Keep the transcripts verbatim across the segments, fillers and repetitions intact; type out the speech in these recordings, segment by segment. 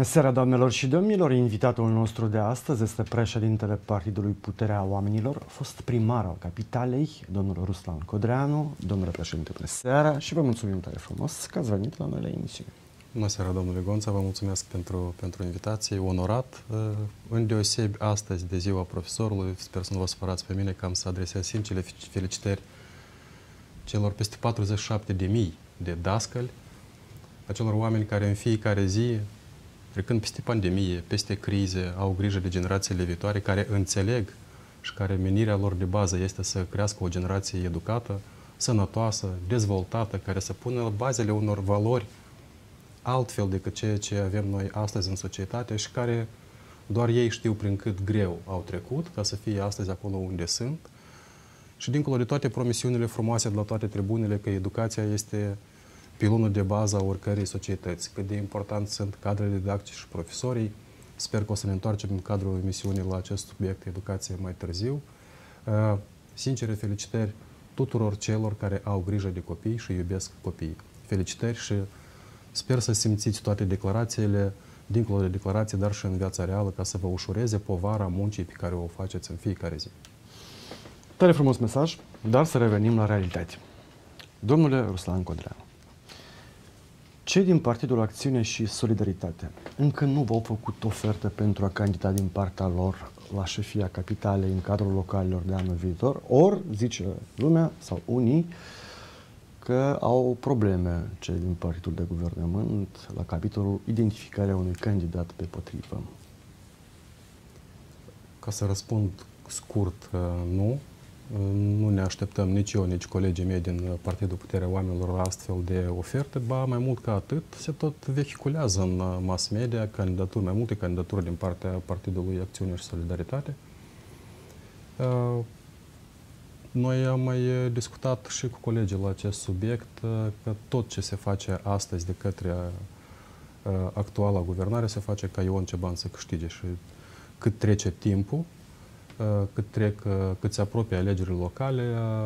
Bună seara, doamnelor și domnilor! Invitatul nostru de astăzi este președintele Partidului Puterea Oamenilor, fost primar al capitalei, domnul Ruslan Codreanu. Domnule președinte, bună seara și vă mulțumim tare frumos că ați venit la noi la emisiune. Bună seara, domnule Gonța, vă mulțumesc pentru, pentru invitație, onorat. Îndeosebi astăzi, de ziua profesorului, sper să nu vă supărați pe mine că am să adresez sincere felicitări celor peste patruzeci și șapte de mii de dascăli, acelor oameni care în fiecare zi, trecând peste pandemie, peste crize, au grijă de generațiile viitoare, care înțeleg și care menirea lor de bază este să crească o generație educată, sănătoasă, dezvoltată, care să pună bazele unor valori altfel decât ceea ce avem noi astăzi în societate și care doar ei știu prin cât greu au trecut ca să fie astăzi acolo unde sunt. Și dincolo de toate promisiunile frumoase de la toate tribunele că educația este pilonul de bază a oricărei societăți, cât de important sunt cadrele didactice și profesorii. Sper că o să ne întoarcem în cadrul emisiunii la acest subiect, educație, mai târziu. Sincere felicitări tuturor celor care au grijă de copii și iubesc copiii. Felicitări și sper să simțiți toate declarațiile, dincolo de declarații, dar și în viața reală, ca să vă ușureze povara muncii pe care o faceți în fiecare zi. Tare frumos mesaj, dar să revenim la realitate. Domnule Ruslan Codreanu, cei din Partidul Acțiune și Solidaritate încă nu v-au făcut ofertă pentru a candida din partea lor la șefia capitalei în cadrul localelor de anul viitor, ori, zice lumea, sau unii, că au probleme cei din Partidul de Guvernământ la capitolul identificarea unui candidat pe potrivă. Ca să răspund scurt, nu. Nu ne așteptăm nici eu, nici colegii mei din Partidul Puterea Oamenilor la astfel de oferte, ba mai mult ca atât, se tot vehiculează în mass media candidaturi, mai multe candidaturi din partea Partidului Acțiune și Solidaritate. Noi am mai discutat și cu colegii la acest subiect că tot ce se face astăzi de către actuala guvernare se face ca Ion Ceban să câștige și cât trece timpul, cât, trec, cât se apropie alegerile locale,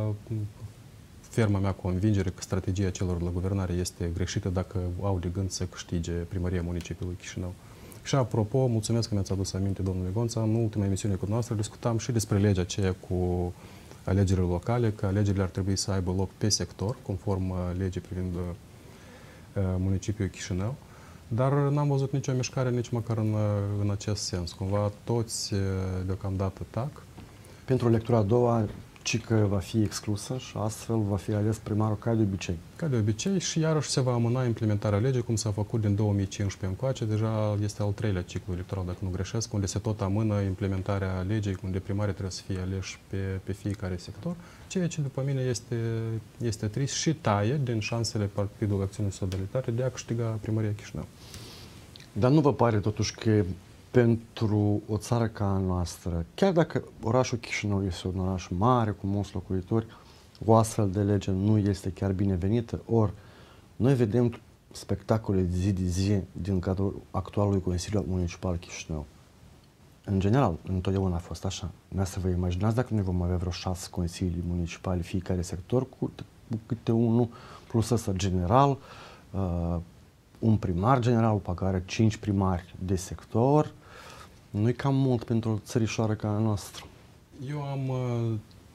ferma mea convingere că strategia celor la guvernare este greșită dacă au de gând să câștige primăria municipiului Chișinău. Și apropo, mulțumesc că mi-ați adus aminte, domnule Gonța, în ultima emisiune cu noastră discutam și despre legea aceea cu alegerile locale, că alegerile ar trebui să aibă loc pe sector, conform legii privind municipiul Chișinău. Dar n-am văzut nicio mișcare, nici măcar în, în acest sens. Cumva toți deocamdată tac. Pentru lectura a doua, ci că va fi exclusă și astfel va fi ales primarul ca de obicei. Ca de obicei și iarăși se va amâna implementarea legii, cum s-a făcut din două mii cincisprezece încoace. Deja este al treilea ciclu electoral, dacă nu greșesc, unde se tot amână implementarea legii, unde primarii trebuie să fie aleși pe, pe fiecare sector. Ceea ce, după mine, este, este trist și taie din șansele Partidului Acțiune și Solidaritate de a câștiga primăria Chișinău. Dar nu vă pare totuși că pentru o țară ca a noastră, chiar dacă orașul Chișinău este un oraș mare, cu mulți locuitori, o astfel de lege nu este chiar binevenită? Ori noi vedem spectacole zi de zi din cadrul actualului Consiliu Municipal Chișinău. În general, întotdeauna a fost așa. Nu să vă imaginați dacă noi vom avea vreo șase consilii municipale, fiecare sector, cu, cu câte unul, plus ăsta general, uh, un primar general, pe care cinci primari de sector. Nu-i cam mult pentru o țărișoară ca a noastră. Eu am, uh,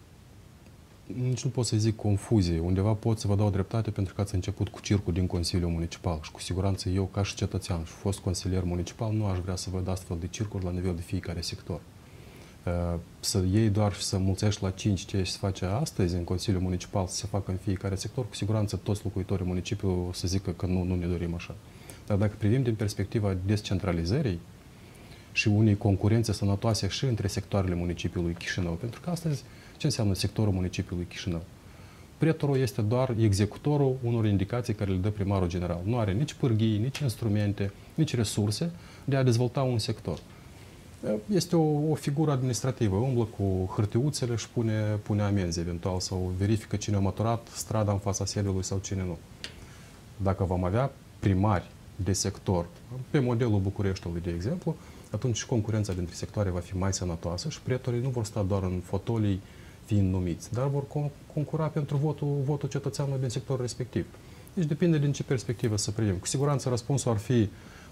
nici nu pot să zic confuzie. Undeva pot să vă dau dreptate pentru că ați început cu circul din Consiliul Municipal și cu siguranță eu, ca și cetățean și fost consilier municipal, nu aș vrea să văd astfel de circuri la nivel de fiecare sector. Uh, să iei doar și să mulțești la cinci ceea ce se face astăzi în Consiliul Municipal să se facă în fiecare sector, cu siguranță toți locuitorii municipiului o să zică că nu, nu ne dorim așa. Dar dacă privim din perspectiva descentralizării și unei concurențe sănătoase și între sectoarele municipiului Chișinău, pentru că astăzi ce înseamnă sectorul municipiului Chișinău? Pretorul este doar executorul unor indicații care le dă primarul general. Nu are nici pârghii, nici instrumente, nici resurse de a dezvolta un sector. Este o, o figură administrativă, umblă cu hârtiuțele și pune, pune amenzi eventual sau verifică cine a măturat strada în fața sediului sau cine nu. Dacă vom avea primari de sector, pe modelul Bucureștiului, de exemplu, atunci concurența dintre sectoare va fi mai sănătoasă și pretorii nu vor sta doar în fotolii fiind numiți, dar vor concura pentru votul, votul cetățeanului din sectorul respectiv. Deci depinde din ce perspectivă să privim. Cu siguranță răspunsul ar fi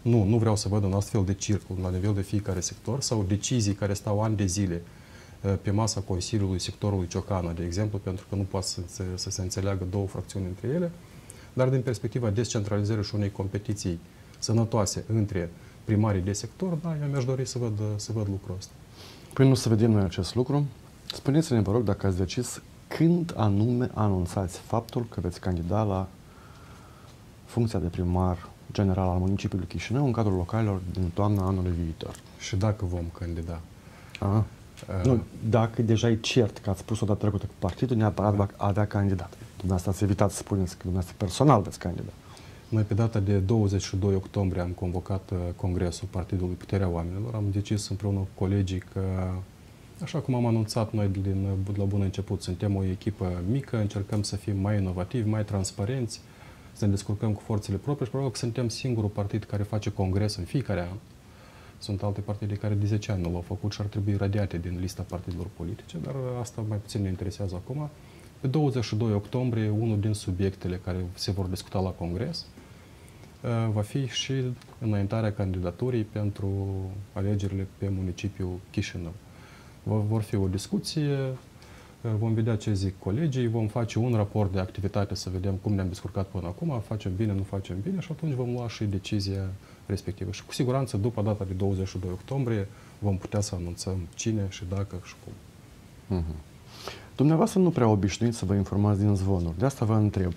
Nu, nu vreau să văd un astfel de circul la nivel de fiecare sector sau decizii care stau ani de zile pe masa Consiliului sectorului Ciocană, de exemplu, pentru că nu poate să, să, să se înțeleagă două fracțiuni între ele, dar din perspectiva descentralizării și unei competiții sănătoase între primarii de sector, da, eu mi-aș dori să văd, să văd lucrul ăsta. Păi nu să vedem noi acest lucru. Spuneți-ne, vă rog, dacă ați decis când anume anunțați faptul că veți candida la funcția de primar general al municipiului Chișinău în cadrul localelor din toamna anului viitor. Și dacă vom candida. Aha. Uh, nu, dacă deja e cert că ați spus odată trecută cu partidul, neapărat va avea candidat. Dumneavoastră ați evitat să spuneți că dumneavoastră personal veți candida. Noi pe data de douăzeci și doi octombrie am convocat uh, Congresul Partidului Puterea Oamenilor. Am decis împreună cu colegii că, așa cum am anunțat noi din, de la bun început, suntem o echipă mică, încercăm să fim mai inovativi, mai transparenți, să ne descurcăm cu forțele proprii și probabil că suntem singurul partid care face congres în fiecare an. Sunt alte partide care de zece ani nu l-au făcut și ar trebui radiate din lista partidelor politice, dar asta mai puțin ne interesează acum. Pe douăzeci și doi octombrie, unul din subiectele care se vor discuta la congres va fi și înaintarea candidaturii pentru alegerile pe municipiul Chișinău. Vor fi o discuție, vom vedea ce zic colegii, vom face un raport de activitate să vedem cum ne-am descurcat până acum, facem bine, nu facem bine și atunci vom lua și decizia respectivă. Și cu siguranță, după data de douăzeci și doi octombrie, vom putea să anunțăm cine și dacă și cum. Mm-hmm. Dumneavoastră nu prea obișnuiți să vă informați din zvonuri. De asta vă întreb.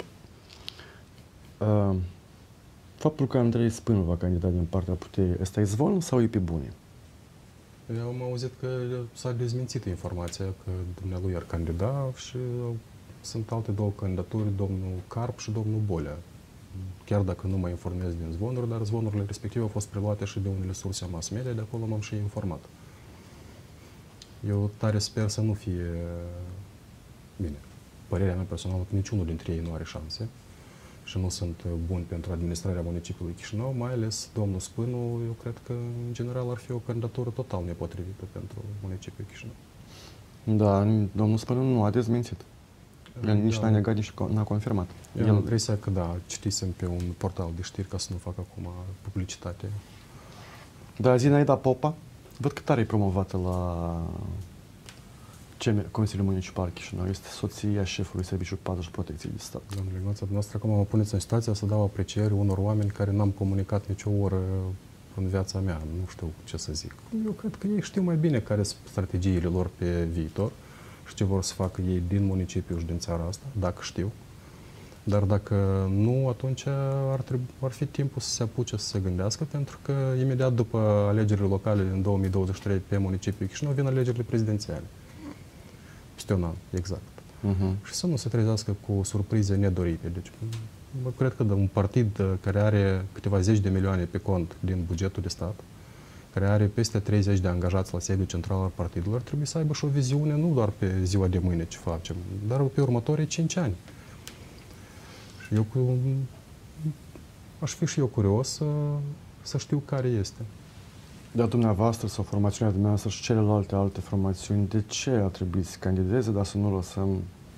Uh, faptul că Andrei Spânu va candida din partea puterii, ăsta e zvon sau e pe bune? Eu am auzit că s-a dezmințit informația că dumnealui ar candida și sunt alte două candidaturi, domnul Carp și domnul Bolea. Chiar dacă nu mă informez din zvonuri, dar zvonurile respective au fost preluate și de unele surse mass media, de acolo m-am și informat. Eu tare sper să nu fie bine. Părerea mea personală că niciunul dintre ei nu are șanse și nu sunt buni pentru administrarea municipiului Chișinău, mai ales domnul Spânu, eu cred că în general ar fi o candidatură total nepotrivită pentru municipiul Chișinău. Da, domnul Spânu nu a dezmințit. El nici da. n-a negat, nici n-a confirmat. Eu El... am impresia că da, citisem pe un portal de știri ca să nu fac acum publicitate. Da, Zinaida Popa, văd că tare e promovată la Consiliul Municipal Chișinău. Este soția șefului Serviciului Pază și Protecție de Stat. Domnule Ignață, dumneavoastră acum mă puneți în situația să dau aprecieri unor oameni care n-am comunicat nicio oră în viața mea. Nu știu ce să zic. Eu cred că ei știu mai bine care sunt strategiile lor pe viitor și ce vor să facă ei din municipiu și din țara asta, dacă știu. Dar dacă nu, atunci ar, trebui, ar fi timpul să se apuce să se gândească, pentru că imediat după alegerile locale din două mii douăzeci și trei pe municipiul Chișinău vin alegerile prezidențiale. Peste un an, exact. Uh-huh. Și să nu se trezească cu surprize nedorite. Deci, cred că un partid care are câteva zeci de milioane pe cont din bugetul de stat, care are peste treizeci de angajați la sediul central al partidului, trebuie să aibă și o viziune nu doar pe ziua de mâine ce facem, dar pe următorii cinci ani. Și eu cu... aș fi și eu curios să, să știu care este. Dar dumneavoastră sau formațiunea dumneavoastră și celelalte alte formațiuni, de ce ar trebui să candideze, dar să nu lăsăm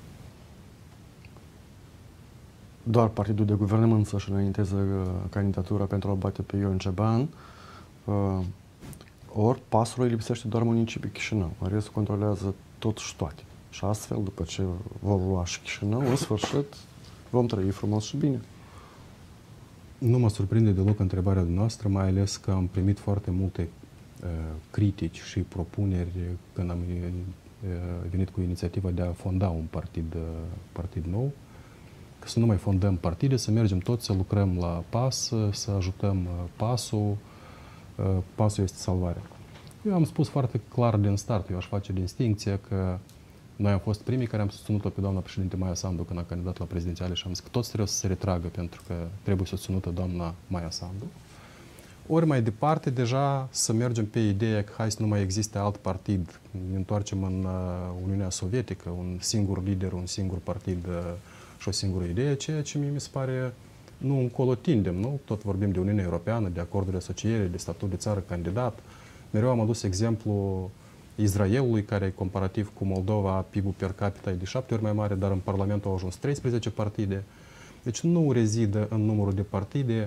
doar partidul de guvernământ să-și înainteze candidatura pentru a bate pe Ion Ceban, uh, ori pasului lipsește doar municipiul Chișinău. Restul controlează tot și toate. Și astfel, după ce vor lua și Chișinău, în sfârșit, vom trăi frumos și bine. Nu mă surprinde deloc întrebarea noastră, mai ales că am primit foarte multe uh, critici și propuneri când am uh, venit cu inițiativa de a fonda un partid, uh, partid nou. Că să nu mai fondăm partide, să mergem toți să lucrăm la PAS, să ajutăm uh, PAS-ul. Uh, PAS-ul este salvarea. Eu am spus foarte clar din start, eu aș face distincția că noi am fost primii care am susținut-o pe doamna președinte Maia Sandu când a candidat la prezidențiale și am zis că toți trebuie să se retragă pentru că trebuie susținută doamna Maia Sandu. Ori mai departe, deja să mergem pe ideea că hai să nu mai existe alt partid, ne întoarcem în uh, Uniunea Sovietică, un singur lider, un singur partid uh, și o singură idee, ceea ce mie mi se pare nu încolo tindem, nu? Tot vorbim de Uniunea Europeană, de acorduri de asociere, de statut de țară candidat. Mereu am adus exemplu Israelului, care comparativ cu Moldova, P I B-ul per capita e de șapte ori mai mare, dar în Parlament au ajuns treisprezece partide. Deci nu rezidă în numărul de partide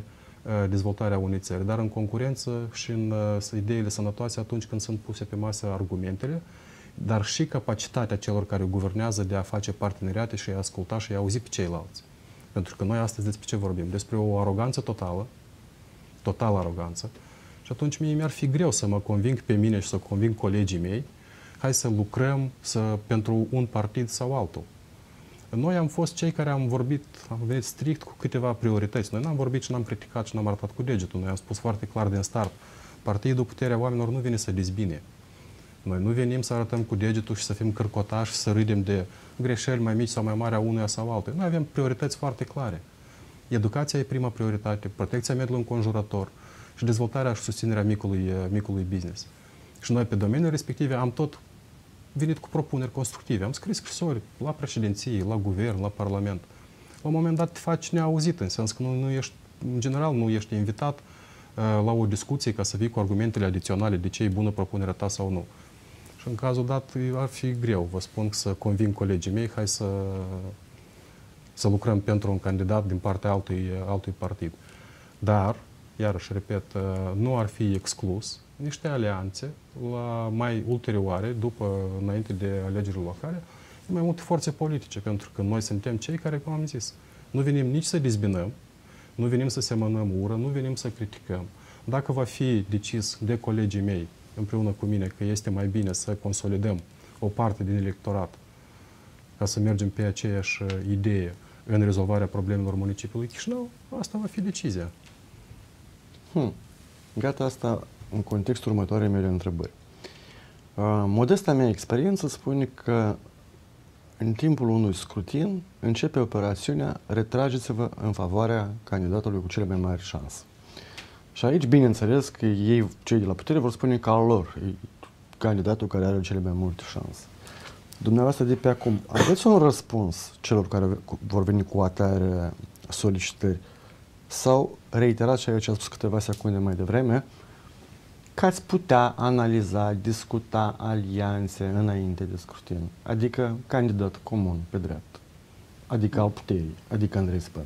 dezvoltarea unei țări, dar în concurență și în ideile sănătoase atunci când sunt puse pe masă argumentele, dar și capacitatea celor care guvernează de a face parteneriate și a asculta și a auzi pe ceilalți. Pentru că noi astăzi despre ce vorbim? Despre o aroganță totală, totală aroganță, și atunci mie mi-ar fi greu să mă conving pe mine și să conving colegii mei, hai să lucrăm să, pentru un partid sau altul. Noi am fost cei care am vorbit, am venit strict cu câteva priorități. Noi n-am vorbit și n-am criticat și n-am arătat cu degetul. Noi am spus foarte clar din start, Partidul Puterea Oamenilor nu vine să dezbine. Noi nu venim să arătăm cu degetul și să fim cărcotași și să râdem de greșeli mai mici sau mai mari a unuia sau altuia. Noi avem priorități foarte clare. Educația e prima prioritate, protecția mediului înconjurător și dezvoltarea și susținerea micului, micului business. Și noi pe domeniul respective am tot venit cu propuneri constructive. Am scris scrisori la președinție, la guvern, la parlament. La un moment dat te faci neauzit, în sens că nu, nu ești, în general nu ești invitat uh, la o discuție ca să vii cu argumentele adiționale de ce e bună propunerea ta sau nu. Și în cazul dat ar fi greu, vă spun, să conving colegii mei, hai să, să lucrăm pentru un candidat din partea altui, altui partid. Dar, iarăși repet, uh, nu ar fi exclus niște alianțe la mai ulterioare, după, înainte de alegerile locale, mai multe forțe politice, pentru că noi suntem cei care, cum am zis, nu venim nici să dezbinăm, nu venim să semănăm ură, nu venim să criticăm. Dacă va fi decis de colegii mei, împreună cu mine, că este mai bine să consolidăm o parte din electorat ca să mergem pe aceeași idee în rezolvarea problemelor municipiului Chișinău, asta va fi decizia. Hmm. Gata, asta în contextul următoarei mele întrebări. Uh, modesta mea experiență spune că în timpul unui scrutin începe operațiunea retrageți-vă în favoarea candidatului cu cele mai mari șanse. Și aici, bineînțeles, că ei, cei de la putere, vor spune că al lor e candidatul care are cele mai multe șanse. Dumneavoastră, de pe acum, aveți un răspuns celor care vor veni cu atare solicitări sau reiterați ceea ce a spus câteva secunde mai devreme, că ați putea analiza, discuta alianțe înainte de scrutin, adică candidat comun pe dreapta, adică al puterii, adică Andrei Țipănu.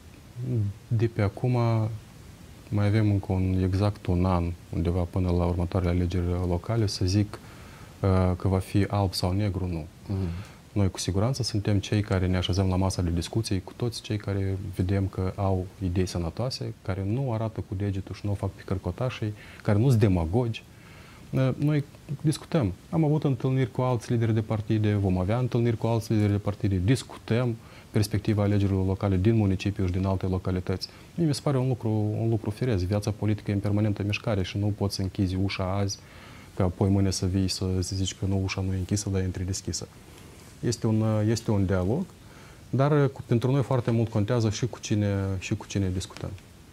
De pe acum mai avem încă un, exact un an, undeva până la următoarele alegeri locale, să zic uh, că va fi alb sau negru, nu. Mm. Noi cu siguranță suntem cei care ne așezăm la masa de discuții cu toți cei care vedem că au idei sănătoase, care nu arată cu degetul și nu o fac pe cărcotașii, care nu sunt demagogi. Noi discutăm. Am avut întâlniri cu alți lideri de partide, vom avea întâlniri cu alți lideri de partide, discutăm perspectiva alegerilor locale din municipiu și din alte localități. Mie mi se pare un lucru, un lucru firesc. Viața politică e în permanentă mișcare și nu poți să închizi ușa azi, ca apoi mâine să vii să zici că nu, ușa nu e închisă, dar e întredeschisă. Este un, este un dialog, dar cu, pentru noi foarte mult contează și cu cine, și cu cine discutăm.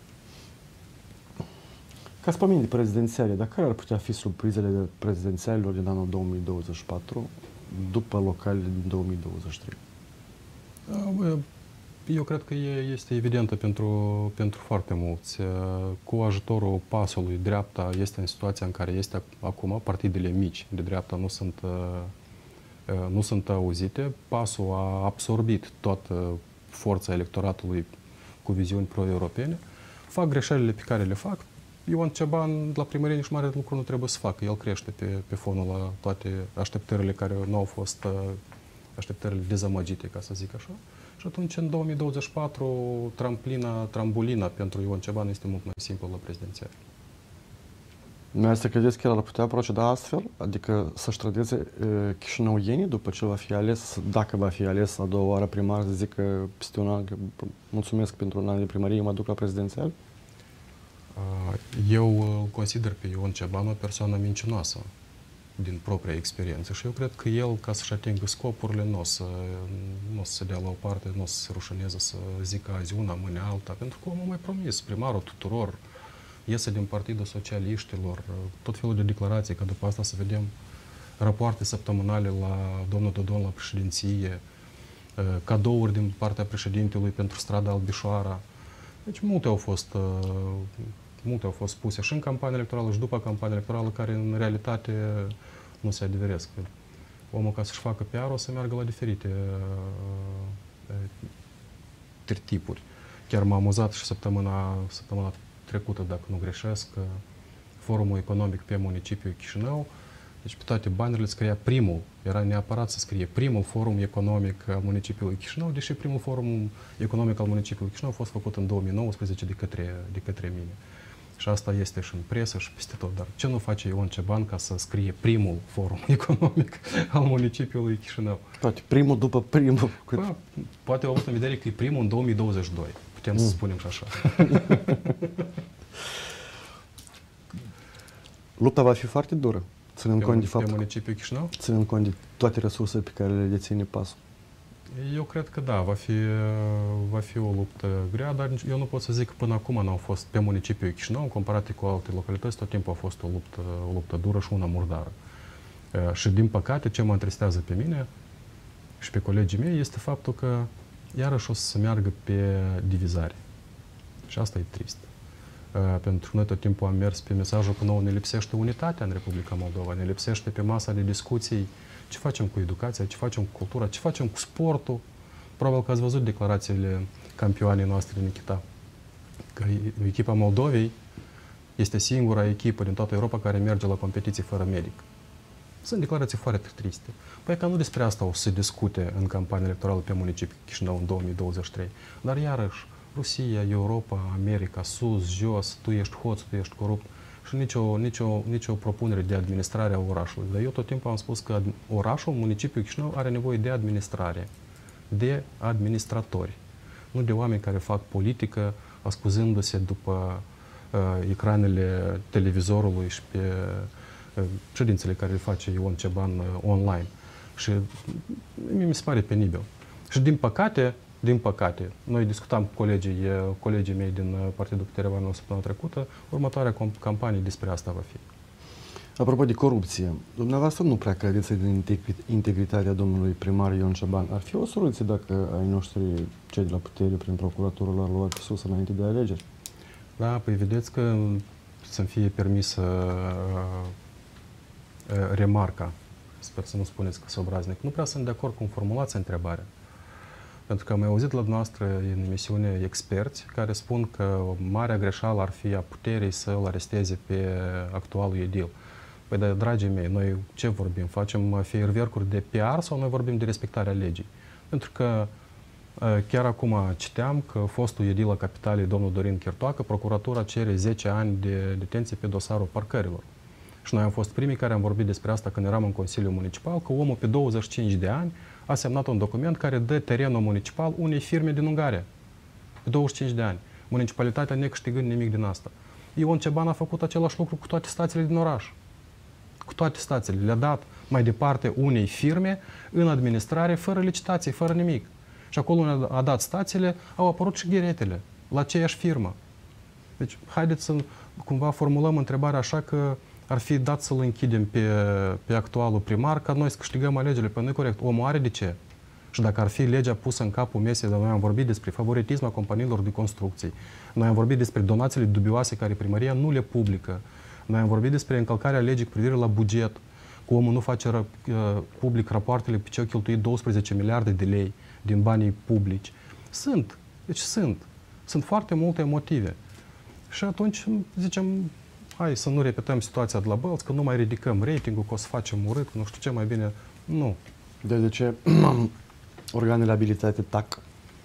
Ca să pomenim de prezidențiale, dar care ar putea fi surprizele prezidențialilor din anul două mii douăzeci și patru după localele din două mii douăzeci și trei? Eu cred că este evidentă pentru, pentru foarte mulți. Cu ajutorul pasului, dreapta este în situația în care este acum. Partidele mici de dreapta nu sunt, nu sunt auzite. Pasul a absorbit toată forța electoratului cu viziuni pro-europene. Fac greșelile pe care le fac. Ion Ceban, la primărie, nici mare lucru nu trebuie să facă. El crește pe, pe fonul la toate așteptările care nu au fost așteptările dezamăgite, ca să zic așa. Și atunci, în două mii douăzeci și patru, tramplina, trambulina pentru Ion Ceban este mult mai simplă la prezidențial. Dumneavoastră credeți că el ar putea proceda astfel? Adică să-și trădeze chișinăuienii după ce va fi ales, dacă va fi ales a doua oară primar, să zică peste un an, că mulțumesc pentru un an de primărie, mă duc la prezidențial? Eu consider pe Ion Ceban o persoană mincinoasă din propria experiență și eu cred că el, ca să-și atingă scopurile, nu o să, nu o să se dea la o parte, nu o să se rușineze să zică azi una, mâine alta, pentru că omul mai promis, primarul tuturor, iese din Partidul Socialiștilor, tot felul de declarații, că după asta să vedem rapoarte săptămânale la domnul Dodon la președinție, cadouri din partea președintelui pentru strada Albișoara. Deci multe au fost, multe au fost spuse și în campania electorală și după campania electorală, care în realitate nu se adeveresc. Omul, ca să-și facă P R, o să meargă la diferite uh, tertipuri. Chiar m-a amuzat și săptămâna, săptămâna trecută, dacă nu greșesc, Forumul Economic pe municipiul Chișinău. Deci pe toate banerele scria primul, era neapărat să scrie primul forum economic al municipiului Chișinău, deși primul forum economic al municipiului Chișinău a fost făcut în două mii nouăsprezece de către, de către mine. Și asta este și în presă și peste tot. Dar ce nu face Ion Ceban ca să scrie primul forum economic al municipiului Chișinău? Poate primul după primul. Bă, poate au avut în vedere că e primul în două mii douăzeci și doi. Putem mm. să spunem și așa. Lupta va fi foarte dură. Ținând cont de faptul pe municipiul Chișinău? Ținând cont de toate resursele pe care le deține pasul. Eu cred că da, va fi, va fi o luptă grea, dar eu nu pot să zic că până acum n-au fost pe municipiul Chișinău, în comparație cu alte localități, tot timpul a fost o luptă, o luptă dură și una murdară. Și din păcate, ce mă întristează pe mine și pe colegii mei este faptul că iarăși o să se meargă pe divizare. Și asta e trist. Pentru că noi tot timpul am mers pe mesajul că nouă ne lipsește unitatea în Republica Moldova, ne lipsește pe masa de discuții ce facem cu educația, ce facem cu cultura, ce facem cu sportul. Probabil că ați văzut declarațiile campioanei noastre din Chita. Că echipa Moldovei este singura echipă din toată Europa care merge la competiții fără medic. Sunt declarații foarte triste. Păi că nu despre asta o să se discute în campania electorală pe municipiul Chișinău în două mii douăzeci și trei. Dar iarăși, Rusia, Europa, America, sus, jos, tu ești hoț, tu ești corupt și nicio, nicio, nicio propunere de administrare a orașului. Dar eu tot timpul am spus că orașul, municipiul Chișinău, are nevoie de administrare, de administratori, nu de oameni care fac politică ascuzându-se după uh, ecranele televizorului și pe uh, ședințele care le face Ion Ceban uh, online. Și mi se pare penibil. Și din păcate, Din păcate, noi discutam cu colegii, colegii mei din Partidul Puterea Oamenilor săptămâna trecută, următoarea campanie despre asta va fi. Apropo de corupție, dumneavoastră nu prea credeți din integritatea domnului primar Ion Ceban. Ar fi o soluție dacă ai noștri, cei de la putere, prin procuratură, l-ar lua pe sus înainte de alegeri? Da, păi vedeți că să-mi fie permisă uh, uh, remarca. Sper să nu spuneți că sunt obraznic. Nu prea sunt de acord cum formulați întrebarea. Pentru că am mai auzit la dumneavoastră în emisiune experți care spun că marea greșeală ar fi a puterii să îl aresteze pe actualul edil. Păi, dar, dragii mei, noi ce vorbim? Facem feiervercuri de P R sau noi vorbim de respectarea legii? Pentru că chiar acum citeam că fostul edil al Capitalei, domnul Dorin Chirtoacă, procuratura cere zece ani de detenție pe dosarul parcărilor. Și noi am fost primii care am vorbit despre asta când eram în Consiliul Municipal, că omul pe douăzeci și cinci de ani a semnat un document care dă terenul municipal unei firme din Ungaria. Pe douăzeci și cinci de ani. Municipalitatea necâștigând nimic din asta. Ion Ceban a făcut același lucru cu toate stațiile din oraș. Cu toate stațiile. Le-a dat mai departe unei firme în administrare, fără licitație, fără nimic. Și acolo unde a dat stațiile, au apărut și ghiretele la aceeași firmă. Deci, haideți să cumva formulăm întrebarea așa că ar fi dat să-l închidem pe, pe actualul primar ca noi să câștigăm alegerile. Păi nu e corect. Omul are de ce? Și dacă ar fi legea pusă în capul mesei, dar noi am vorbit despre favoritism a companiilor de construcții, noi am vorbit despre donațiile dubioase care primăria nu le publică, noi am vorbit despre încălcarea legii cu privire la buget, că omul nu face uh, public rapoartele pe ce au cheltuit douăsprezece miliarde de lei din banii publici. Sunt. Deci sunt. Sunt foarte multe motive. Și atunci zicem, hai să nu repetăm situația de la Bălți, că nu mai ridicăm ratingul, că o să facem urât, nu știu ce, mai bine. Nu. De, de ce organele abilitate tac?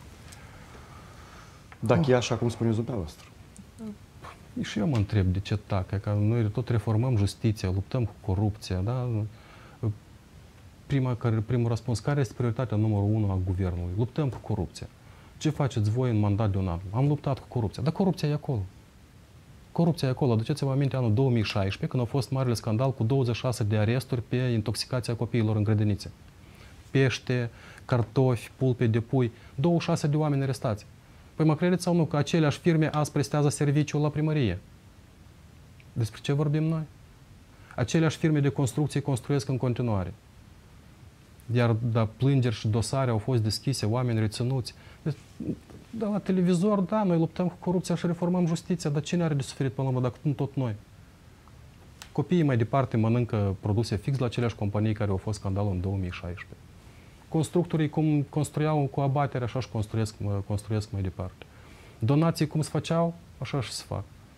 Dacă oh. e așa cum spuneți dumneavoastră. Și eu mă întreb de ce tac. Că noi tot reformăm justiția, luptăm cu corupția. Da? Prima, primul răspuns, care este prioritatea numărul unu a guvernului? Luptăm cu corupția. Ce faceți voi în mandat de un an? Am luptat cu corupția. Dar corupția e acolo. Corupția e acolo. Aduceți-vă aminte anul două mii șaisprezece, când a fost marele scandal cu douăzeci și șase de aresturi pe intoxicația copiilor în grădinițe. Pește, cartofi, pulpe de pui, douăzeci și șase de oameni arestați. Păi mă credeți sau nu că aceleași firme azi prestează serviciul la primărie? Despre ce vorbim noi? Aceleași firme de construcție construiesc în continuare. Iar da, plângeri și dosare au fost deschise, oameni reținuți. Deci, da, la televizor, da, noi luptăm cu corupția și reformăm justiția, dar cine are de suferit până la urmă, dacă nu tot noi? Copiii mai departe mănâncă produse fix la aceleași companii care au fost scandalul în două mii șaisprezece. Constructorii cum construiau cu abatere, așa și construiesc, construiesc mai departe. Donații cum se făceau, așa și se fac.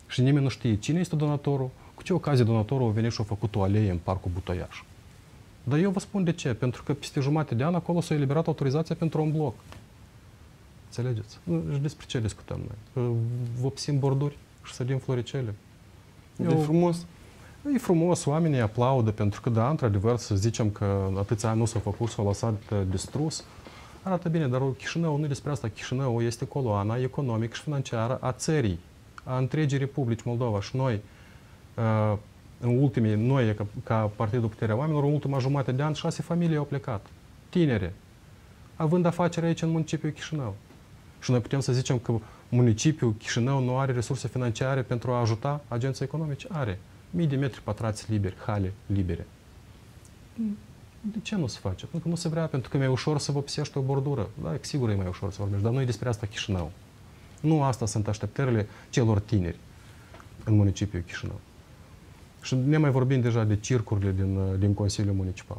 Și nimeni nu știe cine este donatorul, cu ce ocazie donatorul a venit și a făcut o alee în Parcul Butoiaș. Dar eu vă spun de ce. Pentru că peste jumătate de an acolo s-a eliberat autorizația pentru un bloc. Înțelegeți? Și despre ce discutăm noi? Vopsim borduri și sădim floricele. Eu... E frumos. E frumos, oamenii aplaudă, pentru că, da, într-adevăr, să zicem că atâția ani nu s-a făcut, s-a lăsat distrus, arată bine, dar Chișinău, nu despre asta, Chișinău este coloana economică și financiară a țării, a întregii Republici Moldova. Și noi, în ultimii, noi, ca, ca Partidul Puterea Oamenilor, în ultima jumătate de an, șase familii au plecat, tinere, având afaceri aici în municipiul Chișinău. Și noi putem să zicem că municipiul Chișinău nu are resurse financiare pentru a ajuta agenții economici? Are. Mii de metri pătrați liberi, hale libere. De ce nu se face? Pentru că nu se vrea, pentru că e mai ușor să vopsești o bordură. Da, sigur e mai ușor să vorbești, dar nu e despre asta Chișinău. Nu asta sunt așteptările celor tineri în municipiul Chișinău. Și ne mai vorbim deja de circurile din, din Consiliul Municipal.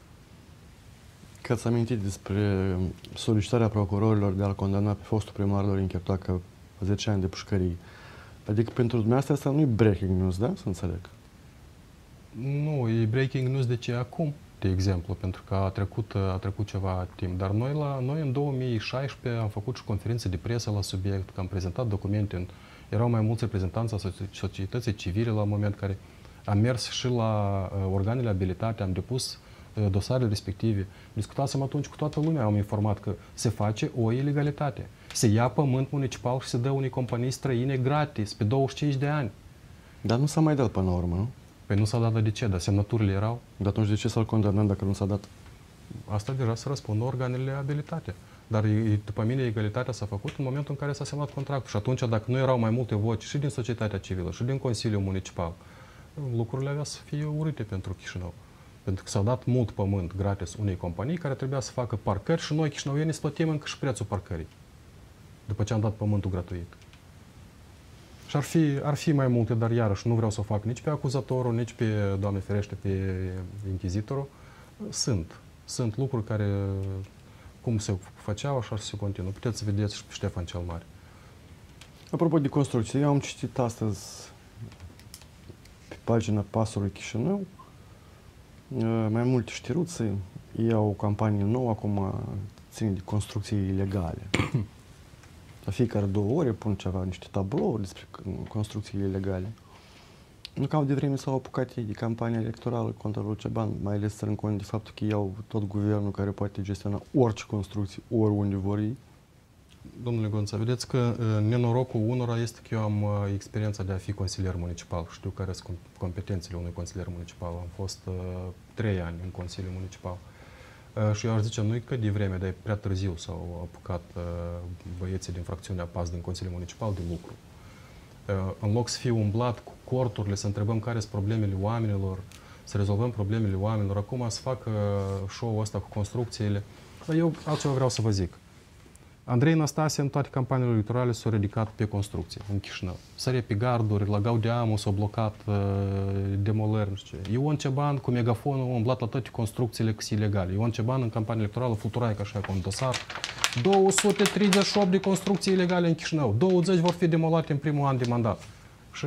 Că ați amintit despre solicitarea procurorilor de a-l condamna pe fostul primar Dorin Chertoacă la zece ani de pușcărie. Adică pentru dumneavoastră asta nu e breaking news, da? Să înțeleg. Nu, e breaking news de ce acum, de exemplu, pentru că a trecut, a trecut ceva timp. Dar noi, la, noi în două mii șaisprezece am făcut și conferințe de presă la subiect, că am prezentat documente. În, erau mai mulți reprezentanți a societății civile la moment care am mers și la uh, organele abilitate, am depus uh, dosarele respective. Discutasem atunci cu toată lumea, am informat că se face o ilegalitate. Se ia pământ municipal și se dă unei companii străine gratis, pe douăzeci și cinci de ani. Dar nu s-a mai dat până la urmă, nu? Păi nu s-a dat, de ce? Dar semnăturile erau. Dar atunci de ce să-l condamnăm dacă nu s-a dat? Asta deja să răspundă organele abilitate. Dar după mine egalitatea s-a făcut în momentul în care s-a semnat contractul. Și atunci, dacă nu erau mai multe voci și din societatea civilă și din Consiliul Municipal, lucrurile avea să fie urâte pentru Chișinău. Pentru că s-a dat mult pământ gratis unei companii care trebuia să facă parcări și noi, chișinăuienii, să plătim încă și prețul parcării. După ce am dat pământul gratuit. Și ar fi, ar fi mai multe, dar iarăși nu vreau să o fac nici pe acuzatorul, nici pe, Doamne ferește, pe inchizitorul. Sunt. Sunt lucruri care, cum se făceau, așa se continuă. Puteți să vedeți și pe Ștefan cel Mare. Apropo de construcție, eu am citit astăzi pe pagina Pasului Chișinău mai multe știruțe. Ei au o campanie nouă, acum țin de construcții ilegale. La fiecare două ore pun ceva, niște tablouri despre construcții ilegale. Nu cam de vreme s-au apucat ei de campania electorală contra lui Ceban, mai ales ținând cont de faptul că iau tot guvernul care poate gestiona orice construcție, oriunde vor ei. Domnule Gonța, vedeți că nenorocul unora este că eu am experiența de a fi consilier municipal. Știu care sunt competențele unui consilier municipal. Am fost uh, trei ani în Consiliul Municipal. Uh, și eu aș zice, nu-i că de vreme, dar e prea târziu s-au apucat uh, băieții din fracțiunea P A S din Consiliul Municipal de lucru. Uh, în loc să fie umblat cu corturile, să întrebăm care sunt problemele oamenilor, să rezolvăm problemele oamenilor, acum să facă show-ul ăsta cu construcțiile. Dar eu altceva vreau să vă zic. Andrei Năstase în toate campaniile electorale s-a ridicat pe construcție, în Chișinău. Sărea pe garduri, la Gaudeamu s-a blocat uh, demolări, nu știu ce. Ion Ceban cu megafonul a umblat la toate construcțiile ilegale. Ion Ceban în campania electorală fluturai ca așa cu un dosar. două sute treizeci și opt de construcții ilegale în Chișinău. douăzeci vor fi demolate în primul an de mandat. Și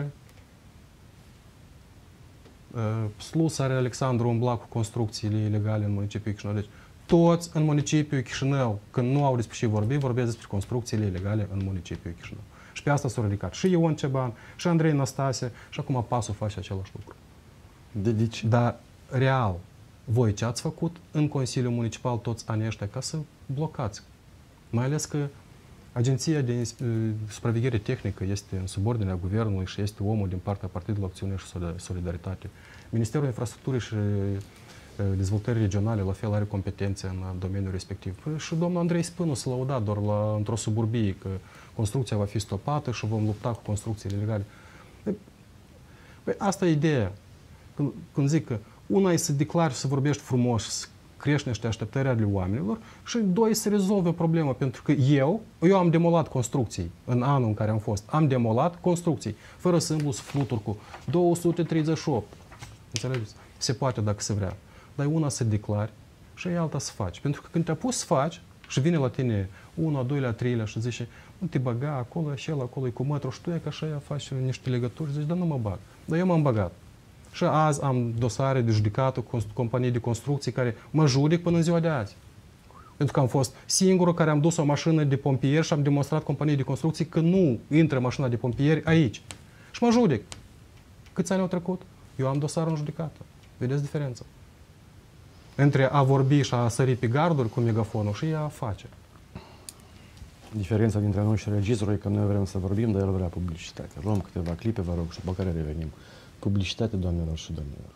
uh, Slusare Alexandru umbla cu construcțiile ilegale în municipiul Chișinău. Deci, toți în municipiul Chișinău, când nu au despre ce vorbi, vorbesc despre construcțiile ilegale în municipiul Chișinău. Și pe asta s-au ridicat și Ion Ceban, și Andrei Năstase, și acum Pasul face același lucru. De, de ce? Dar, real, voi ce ați făcut în Consiliul Municipal toți anii ăștia ca să blocați? Mai ales că Agenția de Supraveghere Tehnică este în subordinea Guvernului și este omul din partea Partidului Acțiune și Solidaritate. Ministerul Infrastructurii și Dezvoltării Regionale, la fel, are competențe în domeniul respectiv. Și domnul Andrei Spânu s-a lăudat doar la, într-o suburbie că construcția va fi stopată și vom lupta cu construcțiile ilegale. Păi asta e ideea. Când, când zic că una e să declari, să vorbești frumos, să crești niște așteptări ale oamenilor și doi, să rezolve problema. Pentru că eu, eu am demolat construcții în anul în care am fost. Am demolat construcții, fără să îmblu să flutur cu două sute treizeci și opt. Înțelegeți? Se poate dacă se vrea. Dar e una să declari și e alta să faci. Pentru că când te-a pus să faci Și vine la tine unul, a doilea, a treilea și zice, nu te băga acolo, și el acolo e cu mătru și tu e că așa faci niște legături și zici, dar nu mă bag. Dar eu m-am băgat. Și azi am dosare de judecată cu companii de construcții care mă judec până în ziua de azi. Pentru că am fost singurul care am dus o mașină de pompieri și am demonstrat companiei de construcții că nu intră mașina de pompieri aici. Și mă judec. Câți ani au trecut? Eu am dosar în judecată. Vedeți diferența? Între a vorbi și a sări pe garduri cu megafonul și a face. Diferența dintre noi și regizorul e că noi vrem să vorbim, dar el vrea publicitate. Luăm câteva clipe, vă rog, și după care revenim. Publicitate, doamnelor și domnilor.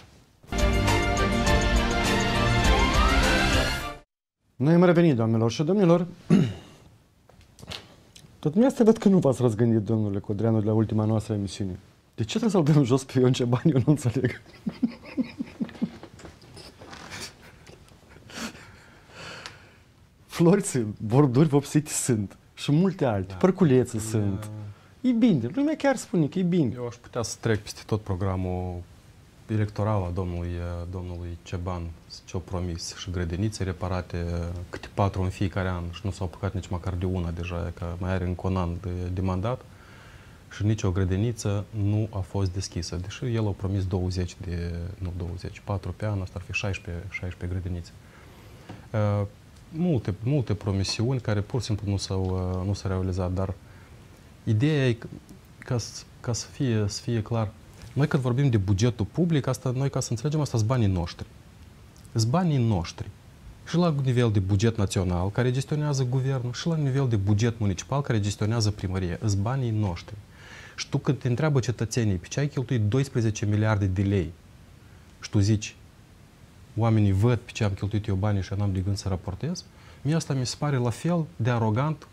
Noi am revenit, doamnelor și domnilor. Tot dumneavoastră văd că nu v-ați răzgândit, domnule Codreanu, de la ultima noastră emisiune. De ce trebuie să-l dăm jos pe Ion Ciobanu? Eu nu înțeleg. Flori sunt, borduri vopsite sunt și multe alte, da. Părculețe da. Sunt. E bine, lumea chiar spune că e bine. Eu aș putea să trec peste tot programul electoral a domnului, domnului Ceban, ce-au promis și grădinițe reparate, câte patru în fiecare an și nu s-au apucat nici măcar de una deja, că mai are încă un an de, de mandat și nici o grădiniță nu a fost deschisă, deși el a promis douăzeci de, nu douăzeci, patru pe an, asta ar fi șaisprezece, șaisprezece grădinițe. Uh, multe, multe promisiuni care pur și simplu nu s-au, uh, nu s-au realizat, dar ideea e ca, ca să, fie, să fie clar, noi când vorbim de bugetul public, asta, noi ca să înțelegem, asta sunt banii noștri. Sunt banii noștri. Și la nivel de buget național, care gestionează guvernul, și la nivel de buget municipal, care gestionează primăria. Sunt banii noștri. Și tu când te întreabă cetățenii, pe ce ai cheltuit doisprezece miliarde de lei, și tu zici, oamenii văd pe ce am cheltuit eu banii și n-am de gând să raportez, mie asta mi se pare la fel de arogant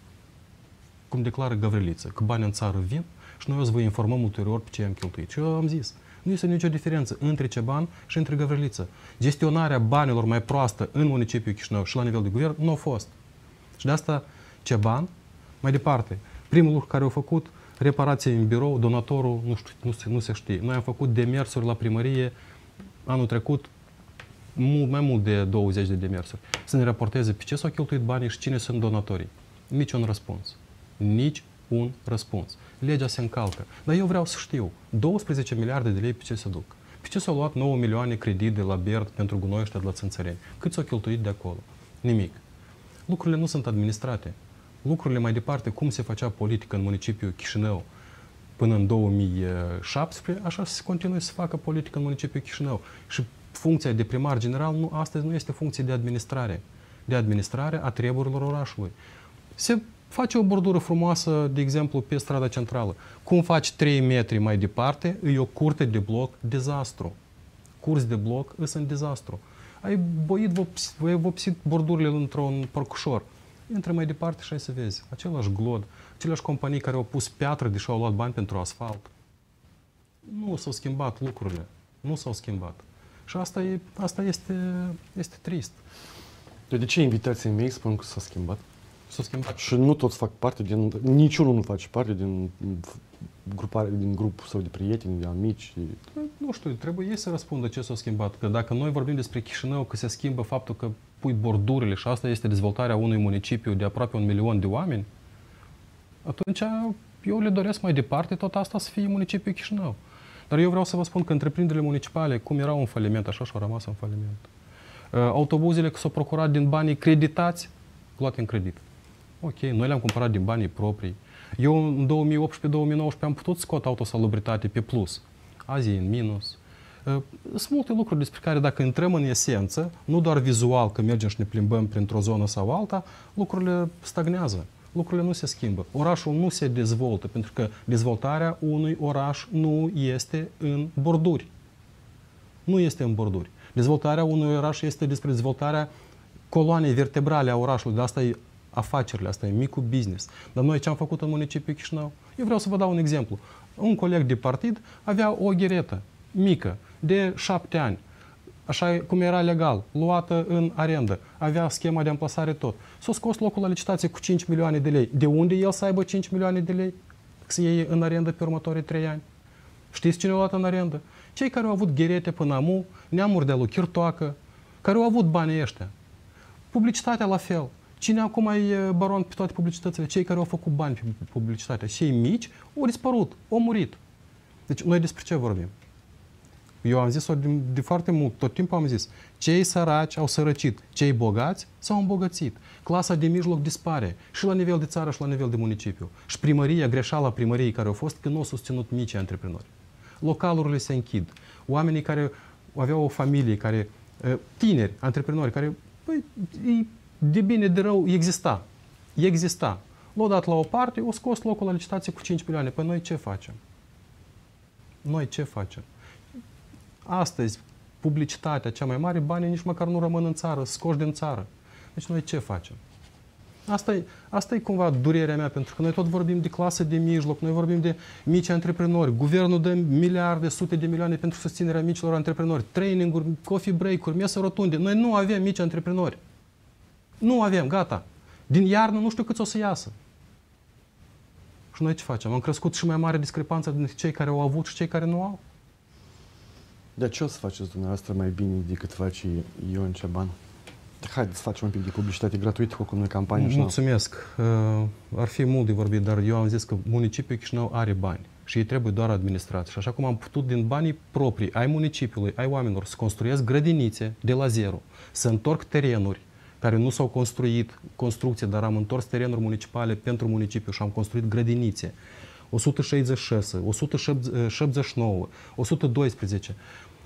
cum declară Găvriliță, că banii în țară vin și noi o să vă informăm ulterior pe ce am cheltuit. Și eu am zis, nu este nicio diferență între Ceban și între Găvriliță. Gestionarea banilor mai proastă în municipiul Chișinău și la nivel de guvern nu a fost. Și de asta Ceban, mai departe, primul lucru care au făcut, reparație în birou, donatorul, nu știu, nu se, nu se știe. Noi am făcut demersuri la primărie anul trecut, mult, mai mult de douăzeci de demersuri. Să ne raporteze pe ce s-au cheltuit banii și cine sunt donatorii. Nici un răspuns. Nici un răspuns. Legea se încalcă. Dar eu vreau să știu, douăsprezece miliarde de lei pe ce se duc? Pe ce s-au luat nouă milioane credit de la Bert pentru gunoi ăștia de la Țânțăreni? Cât s-au cheltuit de acolo? Nimic. Lucrurile nu sunt administrate. Lucrurile mai departe, cum se făcea politică în municipiul Chișinău până în două mii șaptesprezece, așa se continuă să facă politică în municipiul Chișinău. Și funcția de primar general nu, astăzi nu este funcție de administrare. De administrare a treburilor orașului. Se face o bordură frumoasă, de exemplu, pe strada centrală. Cum faci trei metri mai departe, e o curte de bloc, dezastru. Curs de bloc, îs în dezastru. Ai boit, vopsit, ai vopsit bordurile într-un parcușor. Intră mai departe și ai să vezi. Același glod, aceleași companii care au pus piatră, deși au luat bani pentru asfalt. Nu s-au schimbat lucrurile. Nu s-au schimbat. Și asta, e, asta este, este trist. De ce invitații mei spun că s-a schimbat? S-a schimbat. Și nu toți fac parte din... Niciunul nu face parte din grupare, din grupul sau de prieteni, de amici. Nu știu, trebuie ei să răspundă ce s-a schimbat. Că dacă noi vorbim despre Chișinău, că se schimbă faptul că pui bordurile și asta este dezvoltarea unui municipiu de aproape un milion de oameni, atunci eu le doresc mai departe tot asta să fie municipiul Chișinău. Dar eu vreau să vă spun că întreprinderile municipale, cum erau în faliment, așa și-au rămas în faliment. Autobuzele că s-au procurat din banii creditați, luate în credit. Ok, noi le-am cumpărat din banii proprii. Eu în două mii optsprezece două mii nouăsprezece am putut scot autosalubritate pe plus. Azi e în minus. Sunt multe lucruri despre care dacă intrăm în esență, nu doar vizual că mergem și ne plimbăm printr-o zonă sau alta, lucrurile stagnează. Lucrurile nu se schimbă. Orașul nu se dezvoltă, pentru că dezvoltarea unui oraș nu este în borduri. Nu este în borduri. Dezvoltarea unui oraș este despre dezvoltarea coloanei vertebrale a orașului. De asta e afacerile, asta e micul business. Dar noi ce am făcut în municipiul Chișinău? Eu vreau să vă dau un exemplu. Un coleg de partid avea o gheretă mică, de șapte ani, așa cum era legal, luată în arendă, avea schema de amplasare tot. S-a scos locul la licitație cu cinci milioane de lei. De unde el să aibă cinci milioane de lei să iei în arendă pe următorii trei ani? Știți cine a luat în arendă? Cei care au avut gherete până amu, neamuri de lui Chirtoacă, care au avut banii ăștia. Publicitatea la fel. Cine acum e baron pe toate publicitățile? Cei care au făcut bani pe publicitate. Cei mici au dispărut, au murit. Deci noi despre ce vorbim? Eu am zis-o de, de foarte mult, tot timpul am zis, cei săraci au sărăcit, cei bogați s-au îmbogățit. Clasa de mijloc dispare și la nivel de țară și la nivel de municipiu. Și primăria, greșeala primăriei care au fost, că nu au susținut micii antreprenori. Localurile se închid. Oamenii care aveau o familie, care, tineri, antreprenori, care, păi, de bine, de rău, exista. Exista. L-au dat la o parte, o scos locul la licitație cu cinci milioane. Păi noi ce facem? Noi ce facem? Astăzi, publicitatea cea mai mare, banii nici măcar nu rămân în țară, scoși din țară. Deci noi ce facem? Asta e, asta e cumva durerea mea, pentru că noi tot vorbim de clasă de mijloc, noi vorbim de mici antreprenori. Guvernul dă miliarde, sute de milioane pentru susținerea micilor antreprenori, training-uri, coffee break-uri, mese rotunde. Noi nu avem mici antreprenori. Nu avem, gata. Din iarnă nu știu câți o să iasă. Și noi ce facem? Am crescut și mai mare discrepanță dintre cei care au avut și cei care nu au. De ce o să faceți dumneavoastră mai bine decât face Ion Ceban? Haideți să facem un pic de publicitate gratuită cu noi campanie. Mulțumesc. Uh, ar fi mult de vorbit, dar eu am zis că municipiul Chișinău are bani și ei trebuie doar administrați. Și așa cum am putut din banii proprii ai municipiului, ai oamenilor, să construiesc grădinițe de la zero, să întorc terenuri care nu s-au construit construcție, dar am întors terenuri municipale pentru municipiu și am construit grădinițe. o sută șaizeci și șase, o sută șaptezeci și nouă, o sută doisprezece,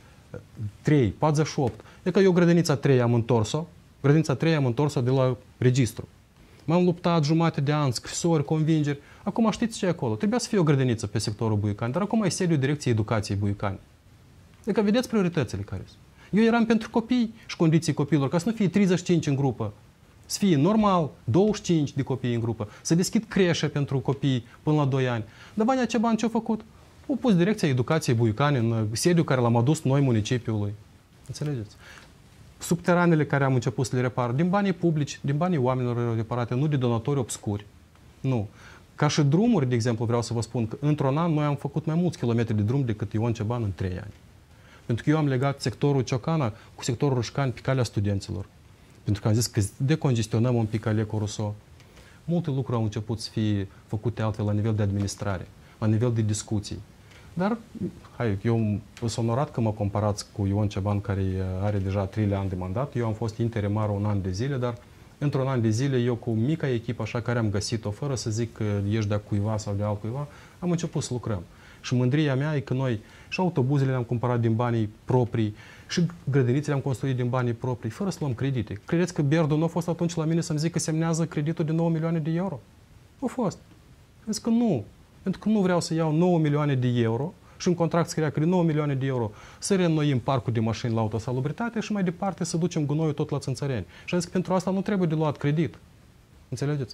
trei, patruzeci și opt. E că eu grădinița trei am întors-o, grădinița trei am întors-o de la registru. M-am luptat jumate de ani, scrisori, convingeri. Acum știți ce e acolo? Trebuia să fie o grădiniță pe sectorul Buicani, dar acum e sediul Direcției Educației Buicani. Adică vedeți prioritățile care sunt. Eu eram pentru copii și condiții copiilor, ca să nu fie treizeci și cinci în grupă, să fie normal, douăzeci și cinci de copii în grupă, să deschid creșe pentru copii până la doi ani. Dar banii aceia bani ce-au făcut? Au pus Direcția Educației Buicani în sediul care l-am adus noi municipiului. Înțelegeți? Subteranele care am început să le repar, din banii publici, din banii oamenilor erau reparate, nu de donatori obscuri. Nu. Ca și drumuri, de exemplu, vreau să vă spun că într-un an noi am făcut mai mulți kilometri de drum decât Ion Ceban în trei ani. Pentru că eu am legat sectorul Ciocana cu sectorul Roșcani pe calea studenților. Pentru că am zis că decongestionăm un pic Alecu Rousseau. Multe lucruri au început să fie făcute altfel la nivel de administrare, la nivel de discuții. Dar, hai, eu sunt onorat că mă comparați cu Ion Ceban, care are deja trei ani de mandat. Eu am fost interimar un an de zile, dar într-un an de zile, eu cu mica echipă, așa, care am găsit-o, fără să zic că ești de-a cuiva sau de altcuiva, am început să lucrăm. Și mândria mea e că noi și autobuzele le-am cumpărat din banii proprii, și grădinițele am construit din banii proprii, fără să luăm credite. Credeți că Berdu nu a fost atunci la mine să-mi zic că semnează creditul de nouă milioane de euro? Nu a fost. Zic că nu. Pentru că nu vreau să iau nouă milioane de euro și în contract scria că de nouă milioane de euro să reînnoim parcul de mașini la autosalubritate și mai departe să ducem gunoiul tot la Țânțăreni. Și am zis că pentru asta nu trebuie de luat credit. Înțelegeți?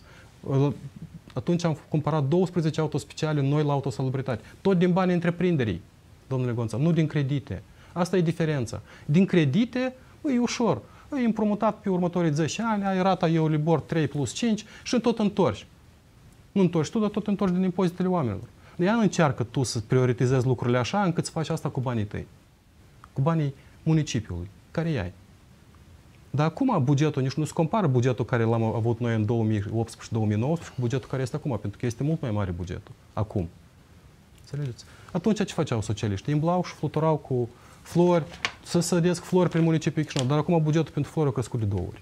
Atunci am cumpărat douăsprezece autospeciale noi la autosalubritate. Tot din banii întreprinderii, domnule Gonța, nu din credite. Asta e diferența. Din credite, e ușor. E împrumutat pe următorii zece ani, ai rata Euribor trei plus cinci și tot întorci. Nu întorci tu, dar tot întorci din impozitele oamenilor. Ea nu încearcă tu să prioritizezi lucrurile așa încât să faci asta cu banii tăi. Cu banii municipiului, care i-ai. Dar acum bugetul, nici nu se compară bugetul care l-am avut noi în două mii optsprezece două mii nouăsprezece cu bugetul care este acum, pentru că este mult mai mare bugetul. Acum. Înțelegeți? Atunci ce făceau socialiștii? Îmblau și fluturau cu flori, să sădesc flori prin municipiul Chișinău, dar acum bugetul pentru flori a crescut de două ori.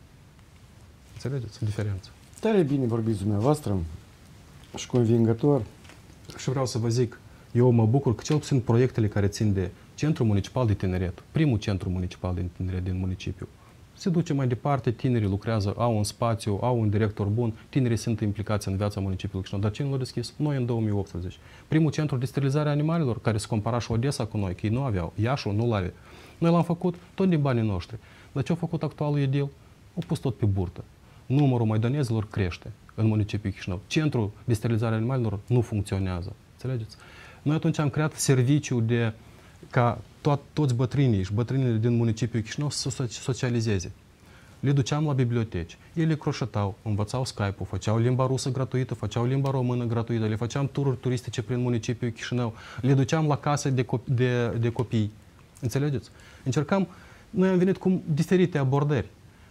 Înțelegeți? Diferența. Tare bine vorbiți dumneavoastră și convingător. Și vreau să vă zic, eu mă bucur că cel puțin proiectele care țin de Centrul Municipal de Tineret, primul Centru Municipal de Tineret din municipiu, se duce mai departe, tinerii lucrează, au un spațiu, au un director bun, tinerii sunt implicați în viața municipiului Chișinău. Dar cine l-a deschis? Noi în două mii optsprezece. Primul centru de sterilizare a animalelor, care se compara și Odessa cu noi, că ei nu aveau, Iașul nu l-avea. Noi l-am făcut tot din banii noștri. Dar ce a făcut actualul edil? Au pus tot pe burtă. Numărul maidanezilor crește în municipiul Chișinău. Centrul de sterilizare a animalelor nu funcționează. Înțelegeți? Noi atunci am creat serviciul de ca to- toți bătrânii și bătrânile din municipiul Chișinău să se socializeze. Le duceam la biblioteci. Ei le croșătau, învățau Skype-ul, făceau limba rusă gratuită, făceau limba română gratuită, le făceam tururi turistice prin municipiul Chișinău, le duceam la case de, copii, de, de copii. Înțelegeți? Încercam, noi am venit cu diferite abordări.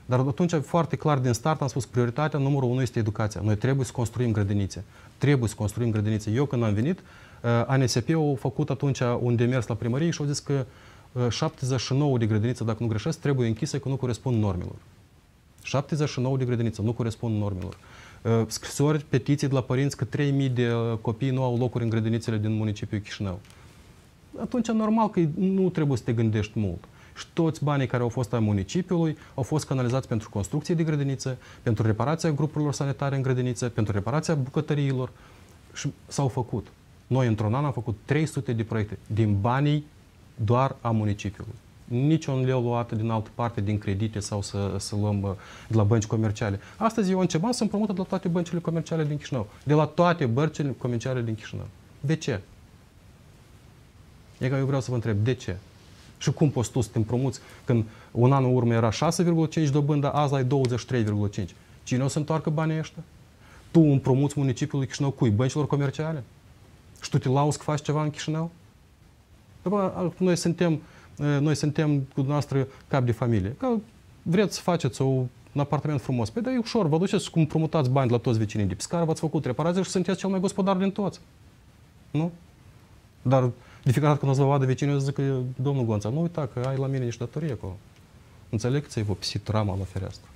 Dar atunci, foarte clar, din start am spus, prioritatea numărul unu este educația. Noi trebuie să construim grădinițe. Trebuie să construim grădinițe. Eu, când am venit, A N S P-ul a făcut atunci un demers la primărie și au zis că șaptezeci și nouă de grădinițe, dacă nu greșesc, trebuie închise, că nu corespund normelor. șaptezeci și nouă de grădinițe nu corespund normelor. Scrisori, petiții de la părinți că trei mii de copii nu au locuri în grădinițele din municipiul Chișinău. Atunci, normal că nu trebuie să te gândești mult. Și toți banii care au fost ai municipiului au fost canalizați pentru construcție de grădinițe, pentru reparația grupurilor sanitare în grădinițe, pentru reparația bucătăriilor și s-au făcut. Noi, într-un an, am făcut trei sute de proiecte din banii doar a municipiului. Nici un leu luat din altă parte, din credite sau să, să luăm de la bănci comerciale. Astăzi eu început să împrumut de la toate băncile comerciale din Chișinău. De la toate băncile comerciale din Chișinău. De ce? E că eu vreau să vă întreb, de ce? Și cum poți tu să te împrumuți când un an în urmă era șase virgulă cinci dobândă, azi ai douăzeci și trei virgulă cinci. Cine o să întoarcă banii ăștia? Tu împrumuți municipiului Chișinău cui? Băncilor comerciale? Și tu te lauzi că faci ceva în Chișinău? După, noi suntem, noi suntem cu dumneavoastră cap de familie. Că vreți să faceți o, un apartament frumos. Păi, dar e ușor, vă duceți cum împrumutați bani de la toți vecinii de piscară, v-ați făcut reparații și sunteți cel mai gospodar din toți. Nu? Dar de fiecare dată când o să vă vadă vecinii, o să zică, domnul Gonța, nu uita că ai la mine niște datorii acolo. Înțeleg că ți-ai vopsit rama la fereastră.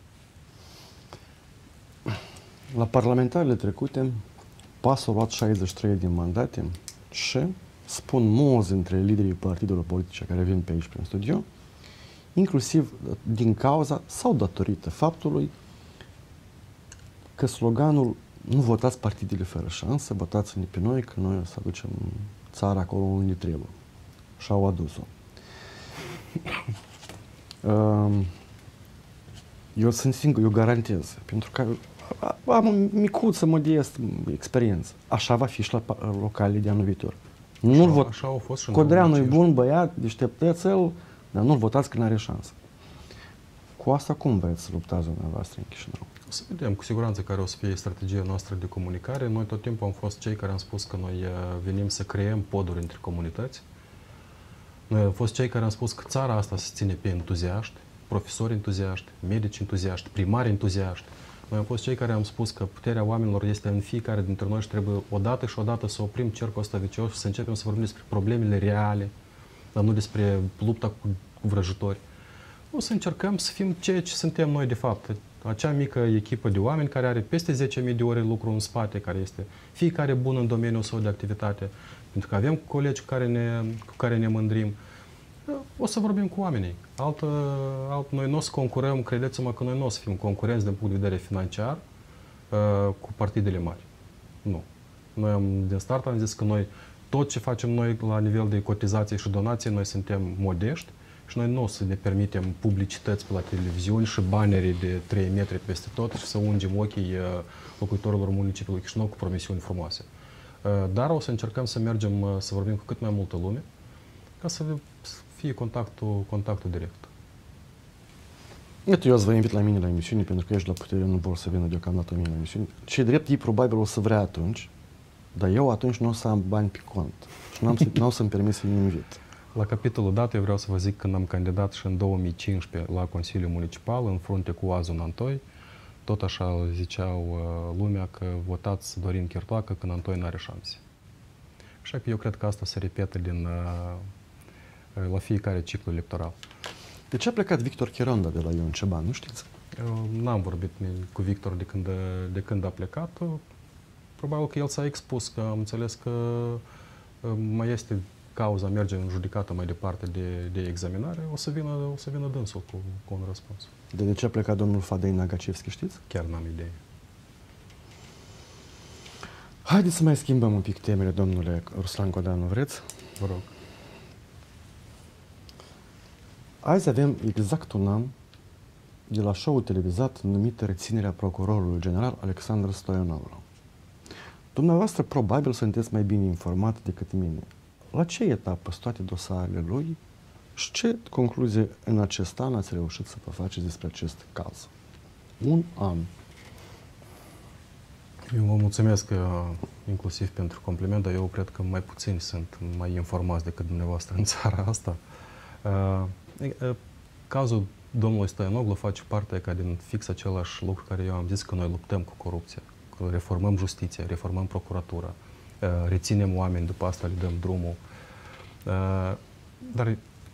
La parlamentarele trecute, P A S a luat șaizeci și trei din mandate și spun mulți dintre liderii partidelor politice care vin pe aici prin studio, inclusiv din cauza sau datorită faptului că sloganul nu votați partidele fără șansă, votați-ne pe noi, că noi o să aducem țara acolo unde trebuie. Și au adus-o. Eu sunt singur, eu garantez, pentru că am o micuță, modest experiență. Așa va fi și la localele de anul viitor. Nu-l vot. Așa au fost și în Codreanu e bun băiat, deșteptăți-l, dar nu-l votați că n-are șansă. Cu asta cum vreți să luptați dumneavoastră în Chișinău? O să vedem cu siguranță care o să fie strategia noastră de comunicare. Noi tot timpul am fost cei care am spus că noi venim să creăm poduri între comunități. Noi am fost cei care am spus că țara asta se ține pe entuziaști, profesori entuziaști, medici entuziaști, primari entuziaști. Noi am fost cei care am spus că puterea oamenilor este în fiecare dintre noi și trebuie odată și odată să oprim cercul ăsta vicios și să începem să vorbim despre problemele reale, dar nu despre lupta cu, cu vrăjitori. O să încercăm să fim ceea ce suntem noi de fapt. Acea mică echipă de oameni care are peste zece mii de ore lucru în spate, care este fiecare bun în domeniul său de activitate, pentru că avem colegi cu care ne, cu care ne mândrim. O să vorbim cu oamenii. Altă, alt, noi nu o să concurăm, credeți-mă că noi nu o să fim concurenți din punct de vedere financiar uh, cu partidele mari. Nu. Noi am, din start am zis că noi, tot ce facem noi la nivel de cotizații și donații, noi suntem modești și noi nu o să ne permitem publicități pe la televiziuni și bannere de trei metri peste tot și să ungem ochii uh, locuitorilor municipiului Chișinău cu promisiuni frumoase. Uh, dar o să încercăm să mergem, uh, să vorbim cu cât mai multă lume, ca să fie contactul, contactul direct. Iată, eu azi vă invit la mine la emisiune, pentru că ești la putere, nu vor să vină deocamdată mine la emisiune. Ce drept, ei probabil o să vrea atunci, dar eu atunci nu o să am bani pe cont și nu să, n-au să-mi permit să-i invit. La capitolul dat, eu vreau să vă zic că am candidat și în două mii cincisprezece la Consiliul Municipal, în frunte cu Azu Nantoi. Tot așa ziceau uh, lumea că votați Dorin Chirtoacă când Nantoi n-are șanse. Așa că eu cred că asta se repetă din, uh, la fiecare ciclu electoral. De ce a plecat Victor Chironda de la Ion Ceban, nu știți? N-am vorbit cu Victor de când, de când a plecat. Probabil că el s-a expus, că am înțeles că mai este cauza, merge în judecată mai departe de, de examinare, o să vină, o să vină dânsul cu, cu un răspuns. De, de ce a plecat domnul Fadei Nagacevski, știți? Chiar n-am idee. Haideți să mai schimbăm un pic temele, domnule Ruslan Codreanu, vreți? Vă rog. Azi avem exact un an de la show-ul televizat numit Reținerea Procurorului General Alexandru Stoianoglu. Dumneavoastră probabil sunteți mai bine informat decât mine. La ce etapă sunt toate dosarele lui și ce concluzie în acest an ați reușit să vă faceți despre acest caz? Un an. Eu vă mulțumesc inclusiv pentru compliment, dar eu cred că mai puțini sunt mai informați decât dumneavoastră în țara asta. Cazul domnul Stoianoglu face parte ca din fix același lucru care eu am zis, că noi luptăm cu corupția, că reformăm justiția, reformăm procuratura, reținem oameni, după asta le dăm drumul. Dar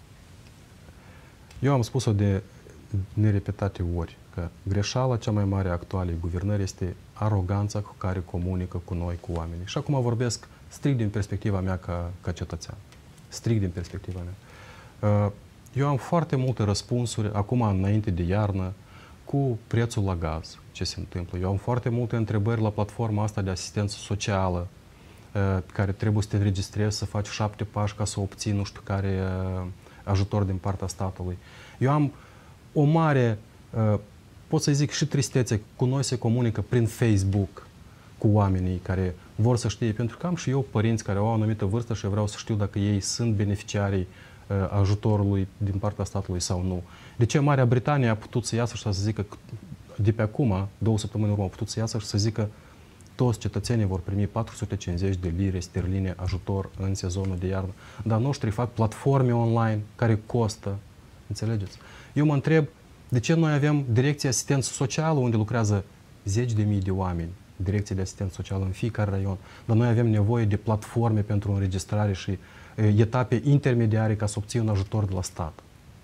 eu am spus-o de nerepetate ori, că greșeala cea mai mare actuală a guvernării este aroganța cu care comunică cu noi, cu oamenii. Și acum vorbesc strict din perspectiva mea ca, ca cetățean. Strict din perspectiva mea. Eu am foarte multe răspunsuri, acum înainte de iarnă, cu prețul la gaz, ce se întâmplă. Eu am foarte multe întrebări la platforma asta de asistență socială, pe care trebuie să te înregistrezi, să faci șapte pași ca să obții nu știu care ajutor din partea statului. Eu am o mare, pot să zic și tristețe, cu noi se comunică prin Facebook cu oamenii care vor să știe, pentru că am și eu părinți care au o anumită vârstă și vreau să știu dacă ei sunt beneficiarii ajutorului din partea statului sau nu. De ce Marea Britanie a putut să iasă și să zică, de pe acum, două săptămâni urmă, a putut să iasă și să zică toți cetățenii vor primi patru sute cincizeci de lire sterline ajutor în sezonul de iarnă. Dar noștri fac platforme online care costă. Înțelegeți? Eu mă întreb de ce noi avem Direcția Asistență Socială unde lucrează zeci de mii de oameni, Direcția de Asistență Socială în fiecare raion, dar noi avem nevoie de platforme pentru înregistrare și etape intermediare ca să obții un ajutor de la stat.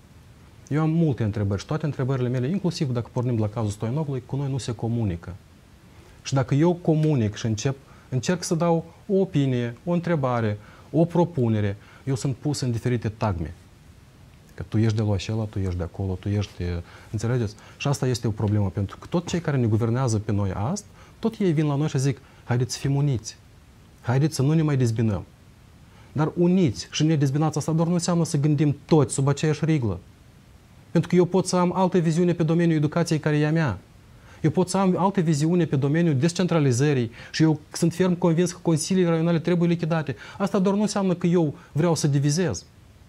Eu am multe întrebări și toate întrebările mele, inclusiv dacă pornim la cazul Stoianoglui, cu noi nu se comunică. Și dacă eu comunic și încep, încerc să dau o opinie, o întrebare, o propunere, eu sunt pus în diferite tagme. Că tu ești de la acela, tu ești de acolo, tu ești... Înțelegeți? Și asta este o problemă, pentru că tot cei care ne guvernează pe noi azi, tot ei vin la noi și zic, haideți să fim uniți, haideți să nu ne mai dezbinăm. Dar uniți și ne dezbinați asta doar nu înseamnă să gândim toți sub aceeași riglă. Pentru că eu pot să am altă viziune pe domeniul educației care e a mea. Eu pot să am alte viziune pe domeniul descentralizării și eu sunt ferm convins că consiliile raionale trebuie lichidate. Asta doar nu înseamnă că eu vreau să divizez.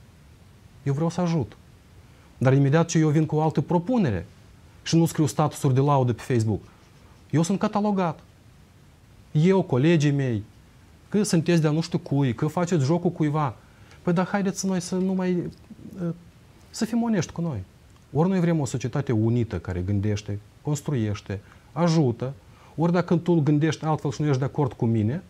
Eu vreau să ajut. Dar imediat ce eu vin cu o altă propunere și nu scriu statusuri de laudă pe Facebook, eu sunt catalogat. Eu, colegii mei, că sunteți de-a nu știu cui, că faceți jocul cuiva. Păi dar haideți să noi să nu mai... să fim onești cu noi. Ori noi vrem o societate unită care gândește, construiește, ajută, ori dacă tu gândești altfel și nu ești de acord cu mine,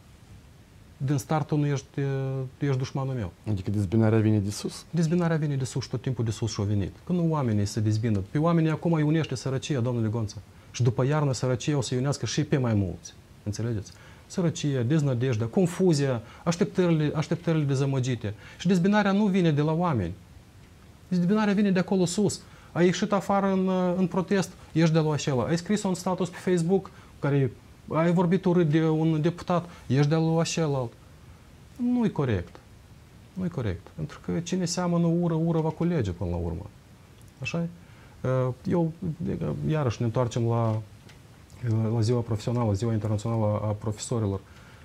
din start tu nu ești, tu ești dușmanul meu. Adică dezbinarea vine de sus? Dezbinarea vine de sus și tot timpul de sus și-o venit. Că nu oamenii se dezbină. Pe oamenii acum îi unește sărăcia, domnule Gonța. Și după iarnă sărăcia o să iunească și pe mai mulți. Înțelegeți? Sărăcia, deznădejdea, confuzia, așteptările, așteptările dezamăgite. Și dezbinarea nu vine de la oameni. Dezbinarea vine de acolo sus. Ai ieșit afară în, în protest, ești de la acela. Ai scris un status pe Facebook care ai vorbit urât de un deputat, ești de la acela. Nu-i corect. Nu-i corect. Pentru că cine seamănă ură, ură va culege până la urmă. Așa? Eu, iarăși ne întoarcem la, la ziua profesională, ziua internațională a profesorilor.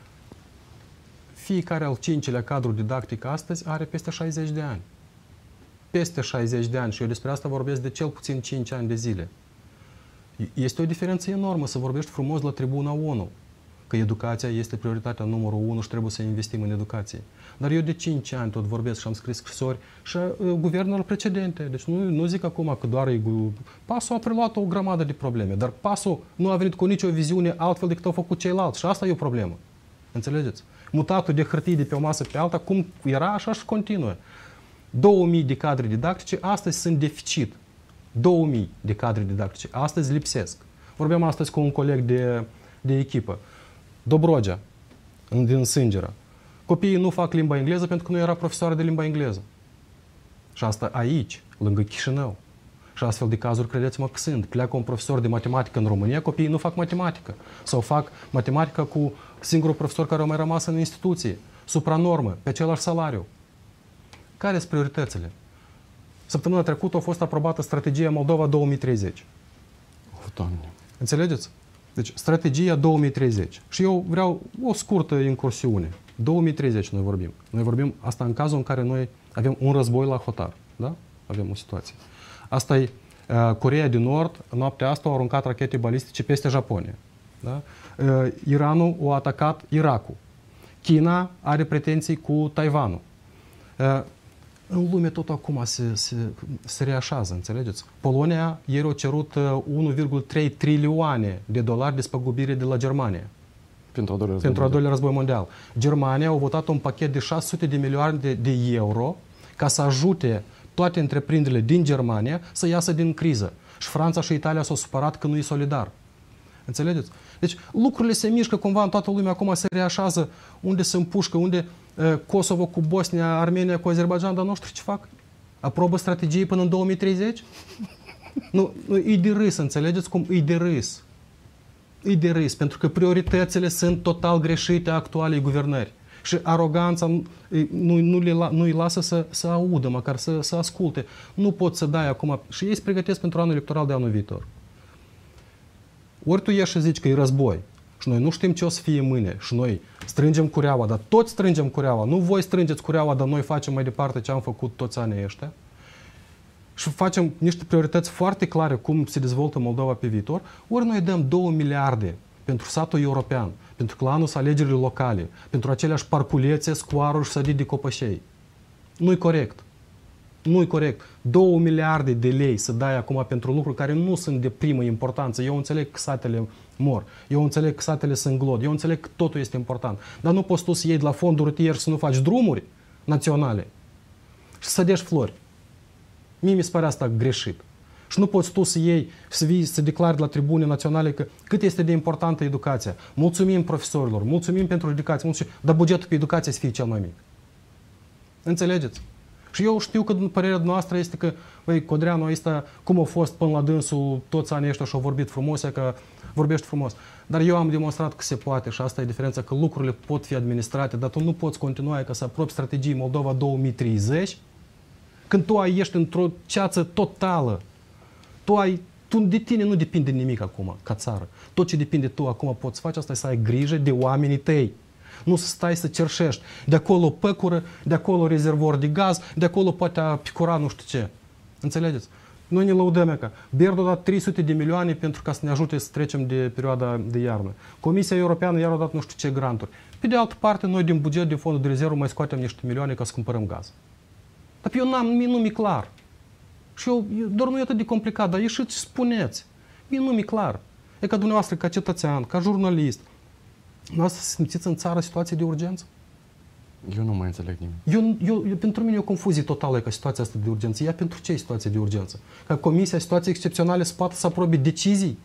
Fiecare al cincilea cadru didactic astăzi are peste șaizeci de ani. Peste șaizeci de ani și eu despre asta vorbesc de cel puțin cinci ani de zile. Este o diferență enormă să vorbești frumos la tribuna ONU, că educația este prioritatea numărul unu și trebuie să investim în educație. Dar eu de cinci ani tot vorbesc și am scris scrisori și uh, guvernul precedente. Deci nu, nu zic acum că doar e... PAS-ul a preluat o grămadă de probleme, dar PAS-ul nu a venit cu nicio viziune altfel decât au făcut ceilalți și asta e o problemă. Înțelegeți? Mutatul de hârtii de pe o masă pe alta, cum era, așa și continuă. două mii de cadre didactice astăzi sunt deficit. două mii de cadre didactice astăzi lipsesc. Vorbeam astăzi cu un coleg de, de echipă. Dobrogea, din Sângera. Copiii nu fac limba engleză pentru că nu era profesoară de limba engleză. Și asta aici, lângă Chișinău. Și astfel de cazuri, credeți-mă că sunt. Pleacă un profesor de matematică în România, copiii nu fac matematică. Sau fac matematică cu singurul profesor care a mai rămas în instituție. Supranormă, pe același salariu. Care sunt prioritățile? Săptămâna trecută a fost aprobată strategia Moldova două mii treizeci. Oh, Doamne. Înțelegeți? Deci, strategia două mii treizeci. Și eu vreau o scurtă incursiune. două mii treizeci noi vorbim. Noi vorbim asta în cazul în care noi avem un război la hotar. Da? Avem o situație. Asta e uh, Coreea de Nord, noaptea asta au aruncat rachete balistice peste Japonia. Da? Uh, Iranul a atacat Irakul. China are pretenții cu Taiwanul. Uh, În lume tot acum se, se, se reașează, înțelegeți? Polonia ieri a cerut unu virgulă trei trilioane de dolari despăgubire de la Germania. Pentru al doilea război, pentru al doilea război mondial. Germania a votat un pachet de șase sute de milioane de, de euro ca să ajute toate întreprinderile din Germania să iasă din criză. Și Franța și Italia s-au supărat că nu e solidar. Înțelegeți? Deci lucrurile se mișcă cumva în toată lumea, acum se reașează unde se împușcă, unde uh, Kosovo cu Bosnia, Armenia cu Azerbaijan, dar noștri ce fac? Aprobă strategii până în două mii treizeci? Nu, nu, e de râs, înțelegeți cum? E de râs. E de râs, pentru că prioritățile sunt total greșite a actualei guvernări. Și aroganța nu, nu, le, nu îi lasă să, să audă, măcar să, să asculte. Nu pot să dai acum. Și ei se pregătesc pentru anul electoral de anul viitor. Ori tu ieși și zici că e război și noi nu știm ce o să fie mâine și noi strângem cureaua, dar toți strângem cureaua. Nu voi strângeți cureaua, dar noi facem mai departe ce am făcut toți anii ăștia. Și facem niște priorități foarte clare cum se dezvoltă Moldova pe viitor, ori noi dăm două miliarde pentru satul european, pentru clanul alegerile locale, pentru aceleași parculețe, scoaruri și sădit de copășei. Nu-i corect. Nu-i corect. Două miliarde de lei să dai acum pentru lucruri care nu sunt de primă importanță. Eu înțeleg că satele mor. Eu înțeleg că satele sunt glod. Eu înțeleg că totul este important. Dar nu poți tu să iei de la fondul rutier și să nu faci drumuri naționale și să dădești flori. Mie mi se pare asta greșit. Și nu poți tu să iei, să vii, să declari de la tribune naționale că cât este de importantă educația. Mulțumim profesorilor, mulțumim pentru educație, mulțumim, dar bugetul pe educație să fie cel mai mic. Înțelegeți? Și eu știu că părerea noastră este că, băi, Codreanu ăsta, cum a fost până la dânsul toți anii ăștia și-a vorbit frumos, că vorbești frumos. Dar eu am demonstrat că se poate și asta e diferența, că lucrurile pot fi administrate, dar tu nu poți continua ca să apropi strategii Moldova două mii treizeci, când tu ai, ești într-o ceață totală. Tu ai, tu, de tine nu depinde nimic acum, ca țară. Tot ce depinde tu acum poți face, asta e să ai grijă de oamenii tăi. Nu să stai să cerșești. De acolo păcură, de acolo rezervor de gaz, de acolo poate a picura nu știu ce. Înțelegeți? Noi ne lăudăm că Berdo a dat trei sute de milioane pentru ca să ne ajute să trecem de perioada de iarnă. Comisia Europeană iar a dat nu știu ce granturi. Pe de altă parte, noi din buget, din fondul de rezervă, mai scoatem niște milioane ca să cumpărăm gaz. Dar eu n-am, mie nu mi-e clar. Și eu, doar nu e atât de complicat, dar ieșiți și spuneți. Mie nu mi-e clar. E ca dumneavoastră, ca cetățean, ca jurnalist, dumneavoastră să simțiți în țară situație de urgență? Eu nu mai înțeleg nimic. Eu, eu, eu, pentru mine e o confuzie totală ca situația asta de urgență. Ea pentru ce e situație de urgență? Ca Comisia Situații Excepționale să poată să aprobe decizii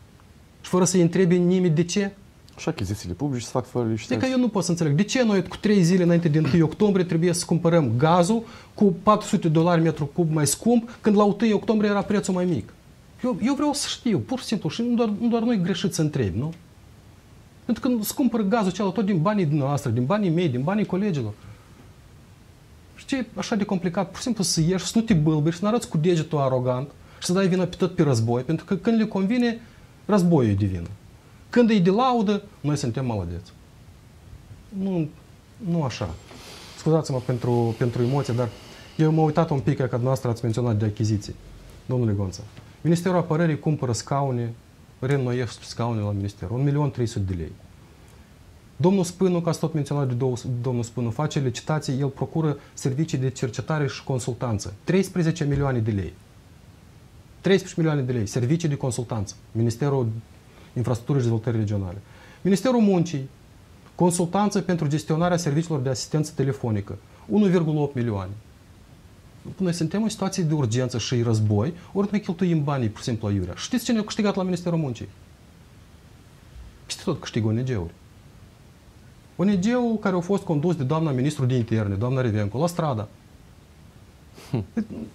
și fără să-i întrebe nimeni de ce? Și achizițiile publice se fac fără licitație. Deci că eu nu pot să înțeleg. De ce noi cu trei zile înainte de întâi octombrie trebuie să cumpărăm gazul cu patru sute de dolari metru cub mai scump, când la întâi octombrie era prețul mai mic? Eu, eu vreau să știu, pur și simplu, și nu doar, nu doar noi greșit să întrebi, nu? Pentru că să cumpăr gazul acela tot din banii dumneavoastră, din banii mei, din banii colegilor. Și ce e așa de complicat? Pur și simplu să ieși, să nu te bâlbiri, să nu arăți cu degetul arogant și să dai vina pe tot pe război, pentru că când le convine, războiul e de vină. Când e de laudă, noi suntem mălădeți. Nu, nu așa. Scuzați-mă pentru, pentru emoție, dar eu m-am uitat un pic, că dumneavoastră ați menționat de achiziții. Domnule Gonța, Ministerul Apărării cumpără scaune, reînnoiește scaune la Minister, un milion trei sute de lei. Domnul Spânu, ca să tot menționat de domnul Spânu, face licitații, el procură servicii de cercetare și consultanță. treisprezece milioane de lei. treisprezece milioane de lei, servicii de consultanță. Ministerul Infrastructurii și Dezvoltării Regionale. Ministerul Muncii, consultanță pentru gestionarea serviciilor de asistență telefonică, unu virgulă opt milioane. Noi suntem în situație de urgență și război, ori noi cheltuim banii, pur și simplu, aiurea. Știți cine a câștigat la Ministerul Muncii? Peste tot câștigă O N G-uri. O N G-ul care a fost condus de doamna ministru de interne, doamna Revencu, la Strada. Hm.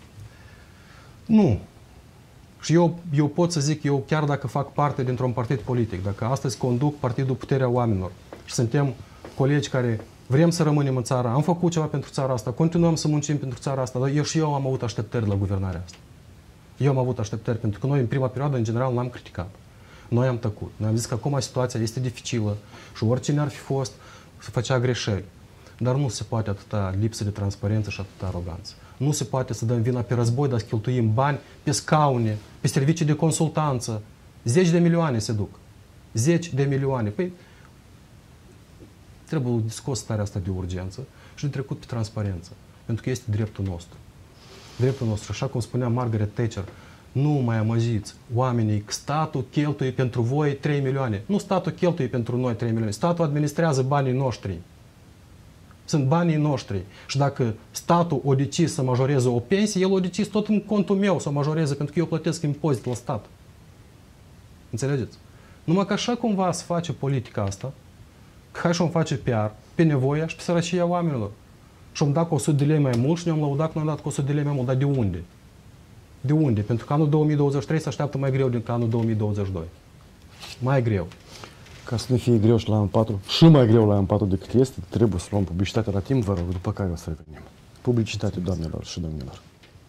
Nu. Și eu, eu pot să zic, eu chiar dacă fac parte dintr-un partid politic, dacă astăzi conduc Partidul Puterea Oamenilor și suntem colegi care vrem să rămânem în țară, am făcut ceva pentru țara asta, continuăm să muncim pentru țara asta, dar eu și eu am avut așteptări la guvernarea asta. Eu am avut așteptări, pentru că noi în prima perioadă, în general, n-am criticat. Noi am tăcut. Noi am zis că acum situația este dificilă și oricine ar fi fost, se făcea greșeli. Dar nu se poate atâta lipsă de transparență și atâta aroganță. Nu se poate să dăm vina pe război, dar să cheltuim bani pe scaune, pe servicii de consultanță. Zeci de milioane se duc. Zeci de milioane. Păi, trebuie scos starea asta de urgență și de trecut pe transparență. pentru că este dreptul nostru. Dreptul nostru, așa cum spunea Margaret Thatcher, nu mai amăgiți oamenii, statul cheltuie pentru voi trei milioane. Nu statul cheltuie pentru noi trei milioane, statul administrează banii noștri. Sunt banii noștri. Și dacă statul o decis să majoreze o pensie, el o decis tot în contul meu să o majoreze, pentru că eu plătesc impozit la stat. Înțelegeți? Numai că așa cumva se face politica asta, că hai și om face P R pe nevoia și pe sărăcia oamenilor. Și om dat cu o sută de lei mai mult și ne-am lăudat că ne-am dat cu o sută de lei mai mult. Dar de unde? De unde? Pentru că anul două mii douăzeci și trei se așteaptă mai greu decât anul două mii douăzeci și doi. Mai greu. Ca să nu fie greu și la M patru, și mai greu la M patru decât este, trebuie să luăm publicitate la timp, vă rog, după care o să revenim. Publicitate, doamnelor și domnilor.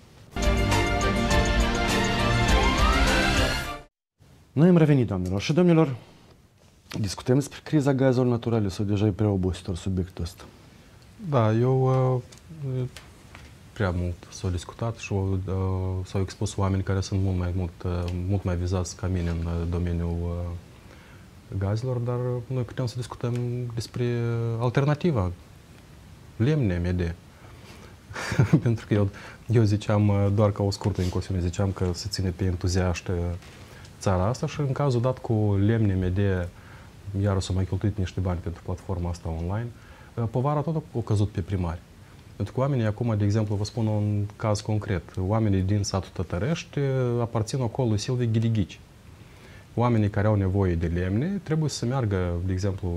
Noi am revenit, doamnelor și domnilor, discutăm despre criza gazelor naturale sau deja e prea obositor subiectul ăsta? Da, eu uh, prea mult s-au discutat și uh, s-au expus oameni care sunt mult mai, mult, uh, mult mai vizați ca mine în uh, domeniul uh, gazelor, dar noi putem să discutăm despre alternativa, lemne, M D. Pentru că eu, eu ziceam, doar ca o scurtă incursiune, ziceam că se ține pe entuziaști țara asta și în cazul dat cu lemne, M D, iar s-au mai cheltuit niște bani pentru platforma asta online, povara tot a căzut pe primari. Pentru că oamenii acum, de exemplu, vă spun un caz concret, oamenii din satul Tătărești aparțin acolo Silviei Ghilighici. Oamenii care au nevoie de lemne trebuie să meargă, de exemplu,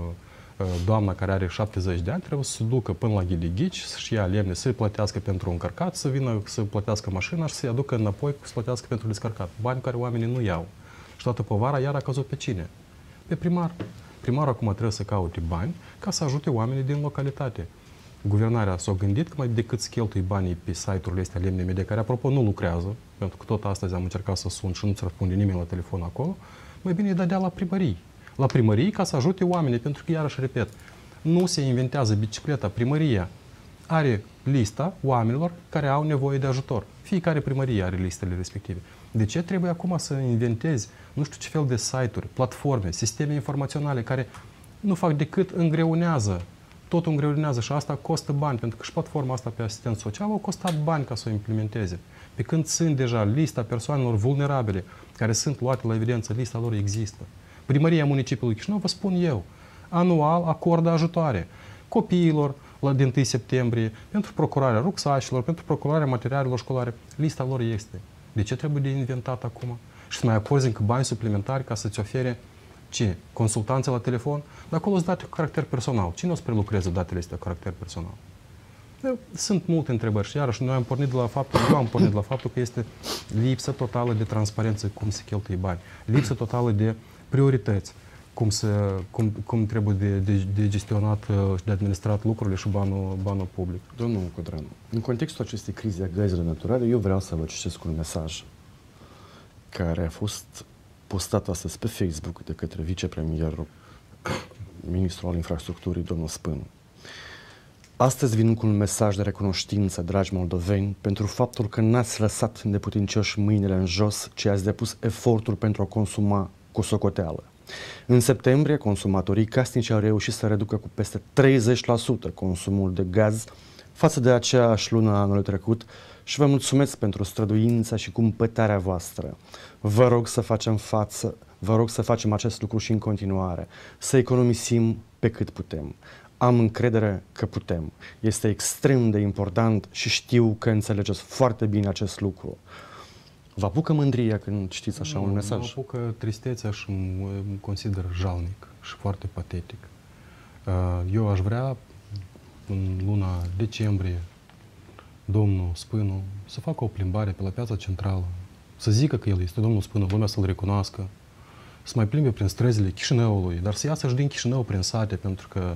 doamna care are șaptezeci de ani, trebuie să se ducă până la Ghilighici, să-și ia lemne, să-i plătească pentru încărcat, să vină să plătească mașina și să-i aducă înapoi să plătească pentru descărcat. Bani care oamenii nu iau. Și toată povara iar a căzut pe cine? Pe primar. Primarul acum trebuie să caute bani ca să ajute oamenii din localitate. Guvernarea s-a gândit că mai decât să cheltui banii pe site-urile astea lemne M D, care apropo nu lucrează, pentru că tot astăzi am încercat să sun și nu-ți răspunde nimeni la telefon acolo, mai bine îi dădea la primării. La primării ca să ajute oamenii, pentru că, iarăși repet, nu se inventează bicicleta. Primăria are lista oamenilor care au nevoie de ajutor. Fiecare primărie are listele respective. De ce trebuie acum să inventezi nu știu ce fel de site-uri, platforme, sisteme informaționale care nu fac decât îngreunează, totul îngreunează și asta costă bani, pentru că și platforma asta pe asistență socială au costat bani ca să o implementeze. Pe când sunt deja lista persoanelor vulnerabile care sunt luate la evidență, lista lor există. Primăria Municipiului Chișinău, vă spun eu, anual acordă ajutoare copiilor la din întâi septembrie, pentru procurarea rucsașilor, pentru procurarea materialelor școlare. Lista lor este. De ce trebuie de inventat acum? Și să mai acorzi încă bani suplimentari ca să-ți ofere ce? Consultanțe la telefon? Dar acolo sunt date cu caracter personal. Cine o să prelucreze datele astea cu caracter personal? Sunt multe întrebări și iarăși noi am pornit de la faptul, eu am pornit de la faptul că este lipsă totală de transparență cum se cheltuie bani, lipsă totală de priorități, cum, se, cum, cum trebuie de, de, de gestionat și de administrat lucrurile și banul, banul public. Domnul Codreanu, în contextul acestei crize a gazelor naturale, eu vreau să vă citesc un mesaj care a fost postat astăzi pe Facebook de către vicepremierul, ministrul al infrastructurii, domnul Spânu. Astăzi vin cu un mesaj de recunoștință, dragi moldoveni, pentru faptul că n-ați lăsat neputincioși mâinile în jos, ci ați depus eforturi pentru a consuma cu socoteală. În septembrie, consumatorii casnici au reușit să reducă cu peste treizeci la sută consumul de gaz față de aceeași lună anului trecut și vă mulțumesc pentru străduința și cumpătarea voastră. Vă rog să facem față, vă rog să facem acest lucru și în continuare, să economisim pe cât putem. Am încredere că putem. Este extrem de important și știu că înțelegeți foarte bine acest lucru. Vă apucă mândria când citiți așa nu, un mesaj? Mă apucă tristețea și mă consider jalnic și foarte patetic. Eu aș vrea în luna decembrie domnul Spânu să facă o plimbare pe la piața centrală, să zică că el este domnul Spânu, lumea să-l recunoască, să mai plimbe prin străzile Chișinăului, dar să iasă și din Chișinău prin sate, pentru că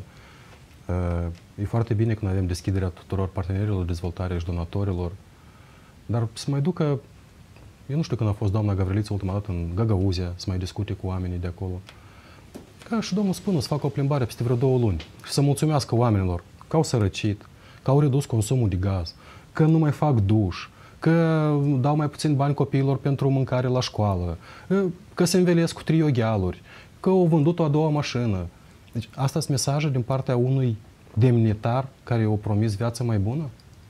e foarte bine când avem deschiderea tuturor partenerilor de dezvoltare și donatorilor, dar să mai ducă, eu nu știu când a fost doamna Gavriliță ultima dată în Gagauzia, să mai discute cu oamenii de acolo, ca și domnul Spânu să facă o plimbare peste vreo două luni și să mulțumească oamenilor că au sărăcit, că au redus consumul de gaz, că nu mai fac duș, că dau mai puțin bani copiilor pentru mâncare la școală, că se învelesc cu trioghealuri, că au vândut o a doua mașină. Deci asta sunt mesaje din partea unui demnitar care i-a promis viață mai bună?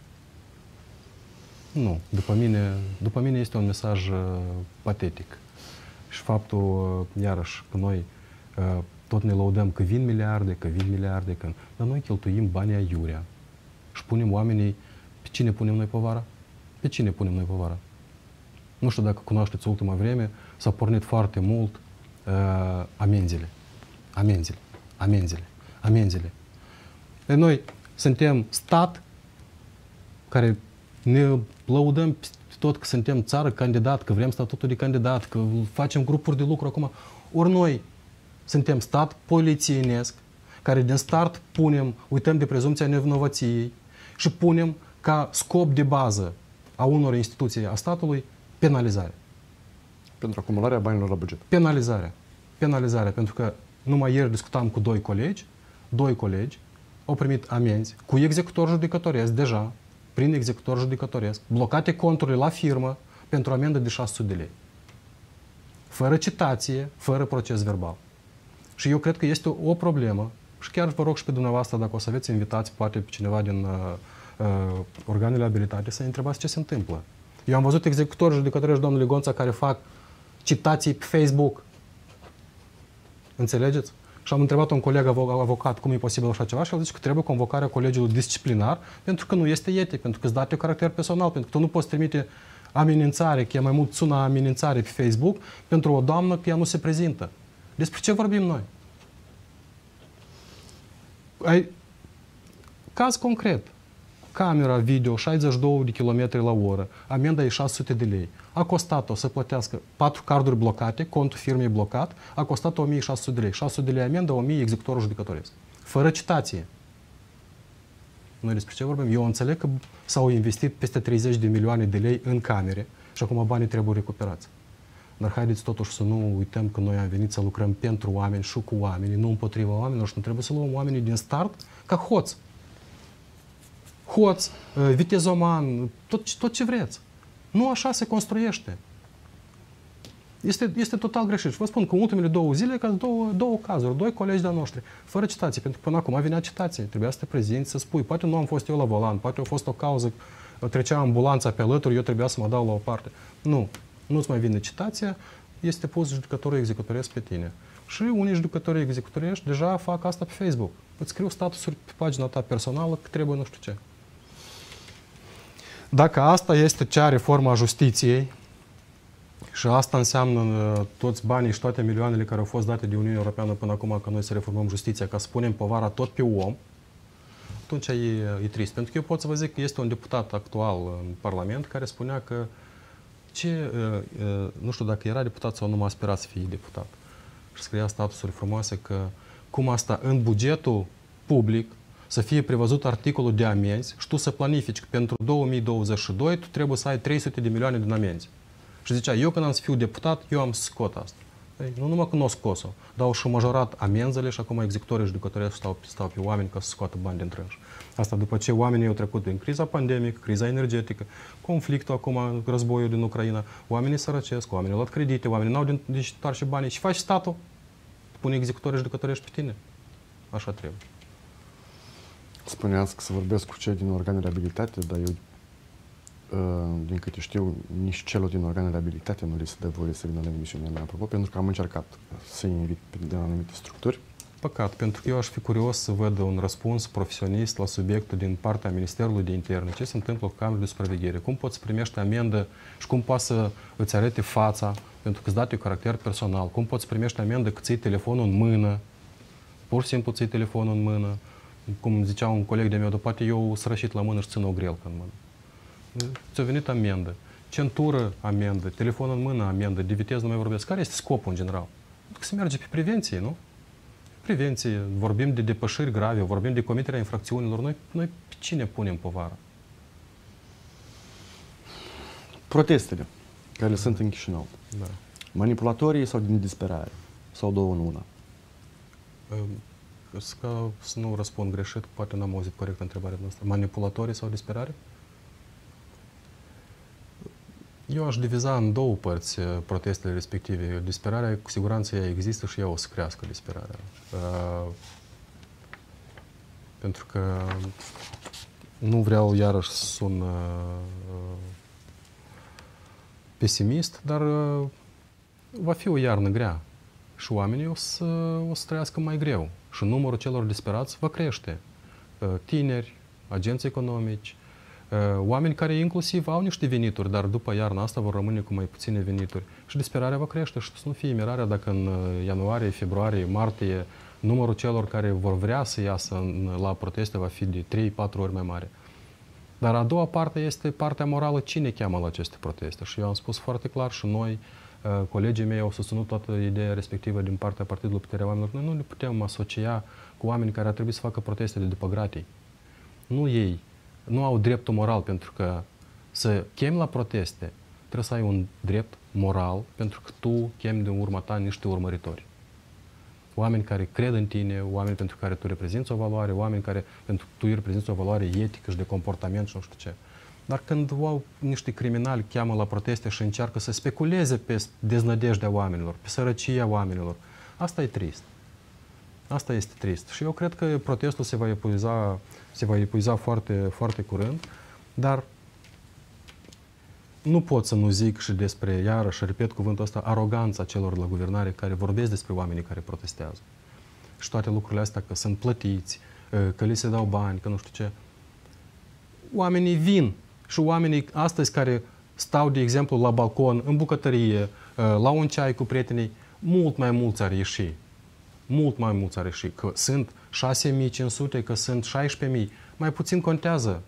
Nu. După mine, după mine este un mesaj uh, patetic. Și faptul, uh, iarăși, că noi uh, tot ne laudăm că vin miliarde, că vin miliarde, că... Dar noi cheltuim banii aiurea. Și punem oamenii... Pe cine punem noi povara? Pe cine punem noi povara? Nu știu dacă cunoașteți ultima vreme, s-a pornit foarte mult uh, amenzile. Amenzile. Amenzile. Amenzile. Pe noi suntem stat care ne lăudăm tot că suntem țară candidat, că vrem statutul de candidat, că facem grupuri de lucru acum. Ori noi suntem stat polițienesc, care din start punem, uităm de prezumția nevinovăției și punem ca scop de bază a unor instituții a statului penalizare. Pentru acumularea banilor la buget. Penalizarea. Penalizarea. Pentru că numai ieri discutam cu doi colegi, doi colegi au primit amenzi cu executor judecătoresc deja, prin executor judecătoresc, blocate conturile la firmă pentru amendă de șase sute de lei. Fără citație, fără proces verbal. Și eu cred că este o, o problemă și chiar vă rog și pe dumneavoastră, dacă o să aveți invitați, poate pe cineva din uh, uh, organele abilitate, să ne întrebați ce se întâmplă. Eu am văzut executori judecătorești, domnule Gonța, care fac citații pe Facebook. Înțelegeți? Și am întrebat un coleg avocat cum e posibil așa ceva și el zice că trebuie convocarea colegiului disciplinar pentru că nu este etic, pentru că îți date caracter personal, pentru că tu nu poți trimite amenințare, că e mai mult sună amenințare pe Facebook pentru o doamnă că ea nu se prezintă. Despre ce vorbim noi? Ai... Caz concret. Camera video șaizeci și doi de kilometri la oră, amenda e șase sute de lei. A costat-o să plătească patru carduri blocate, contul firmei blocat, a costat o mie șase sute de lei. șase sute de lei amendă, o mie executorul judecătoresc. Fără citație. Noi despre ce vorbim? Eu înțeleg că s-au investit peste treizeci de milioane de lei în camere și acum banii trebuie recuperați. Dar haideți totuși să nu uităm că noi am venit să lucrăm pentru oameni și cu oamenii, nu împotriva oamenilor și nu trebuie să luăm oamenii din start ca hoți. Hoț, vitezoman, tot, tot ce vreți. Nu așa se construiește. Este, este total greșit. Și vă spun că în ultimele două zile, ca două, două cazuri, doi colegi de-a noștri, fără citație, pentru că până acum venea citație. Trebuia să te prezinți, să spui, poate nu am fost eu la volan, poate a fost o cauză, trecea ambulanța pe alături, eu trebuia să mă dau la o parte. Nu, nu-ți mai vine citația, este pus judecătorul executoresc pe tine. Și unii judecători executorești deja fac asta pe Facebook. Îți scriu statusuri pe pagina ta personală că trebuie nu știu ce. Dacă asta este cea reformă a justiției și asta înseamnă uh, toți banii și toate milioanele care au fost date de Uniunea Europeană până acum că noi să reformăm justiția, ca să punem povara tot pe om, atunci e, e trist. Pentru că eu pot să vă zic că este un deputat actual în Parlament care spunea că ce, uh, uh, nu știu dacă era deputat sau nu m-a aspirat să fie deputat. Și scria statusuri frumoase că cum asta în bugetul public să fie prevăzut articolul de amenzi și tu să planifici că pentru două mii douăzeci și doi tu trebuie să ai trei sute de milioane din amenzi. Și zicea, eu când am să fiu deputat, eu am să scot asta. Ei, nu numai că nu o scos-o, dar au și majorat amenzele și acum executorii judecătorești stau, stau pe oameni ca să scoată bani din trânși. Asta după ce oamenii au trecut prin criza pandemică, criza energetică, conflictul acum, războiul din Ucraina, oamenii sărăcesc, oamenii au luat credite, oamenii n-au de ce și banii. Și faci statul, pune executorii judecătorești pe tine. Așa trebuie. Spuneați că să vorbesc cu cei din organele abilitate, dar eu, din câte știu, nici celor din organele abilitate nu li se dă voie să vină la emisiunea mea, apropo, pentru că am încercat să-i invit din anumite structuri. Păcat, pentru că eu aș fi curios să văd un răspuns profesionist la subiectul din partea Ministerului de Interne. Ce se întâmplă cu camerele de supraveghere? Cum poți să primești amendă și cum poți să îți arete fața, pentru că îți date caracter personal? Cum poți să primești amendă că ții telefonul în mână? Pur și simplu ții telefonul în mână. Cum zicea un coleg de meu, dar poate eu sărășit la mână și țin o grelcă în mână. Ți-a venit amendă, centură amendă, telefon în mână amendă, de viteză nu mai vorbesc. Care este scopul în general? Că se merge pe prevenție, nu? Prevenție, vorbim de depășiri grave, vorbim de comiterea infracțiunilor. Noi, noi pe cine punem povara? Protestele care sunt în Chișinău. Da. Manipulatorii sau din disperare? Sau două în una? Ca să nu răspund greșit, poate n-am auzit corect întrebarea noastră. Manipulatorii sau disperare? Eu aș diviza în două părți protestele respective. Disperarea, cu siguranță, ea există și ea o să crească, disperarea. Uh, pentru că nu vreau iarăși să sun uh, pesimist, dar uh, va fi o iarnă grea și oamenii o să, o să trăiască mai greu și numărul celor disperați va crește. Uh, tineri, agenți economici, uh, oameni care inclusiv au niște venituri, dar după iarna asta vor rămâne cu mai puține venituri și disperarea va crește și să nu fie mirarea dacă în ianuarie, februarie, martie numărul celor care vor vrea să iasă în, la proteste va fi de trei patru ori mai mare. Dar a doua parte este partea morală. Cine cheamă la aceste proteste? Și eu am spus foarte clar și noi, colegii mei au susținut toată ideea respectivă din partea Partidului Puterea Oamenilor. Noi nu le putem asocia cu oameni care ar trebui să facă proteste de după gratii. Nu ei. Nu au dreptul moral, pentru că să chemi la proteste trebuie să ai un drept moral, pentru că tu chemi din urma ta niște urmăritori. Oameni care cred în tine, oameni pentru care tu reprezinți o valoare, oameni care pentru că tu îi reprezinți o valoare etică și de comportament și nu știu ce. Dar când au niște criminali cheamă la proteste și încearcă să speculeze pe deznădejdea oamenilor, pe sărăcia oamenilor, asta e trist. Asta este trist. Și eu cred că protestul se va epuiza, se va epuiza foarte, foarte curând, dar nu pot să nu zic și despre, iarăși, repet cuvântul ăsta, aroganța celor la guvernare care vorbesc despre oamenii care protestează. Și toate lucrurile astea, că sunt plătiți, că li se dau bani, că nu știu ce. Oamenii vin și oamenii astăzi care stau, de exemplu, la balcon, în bucătărie, la un ceai cu prietenii, mult mai mulți ar ieși. Mult mai mulți ar ieși. Că sunt șase mii cinci sute, că sunt șaisprezece mii, mai puțin contează.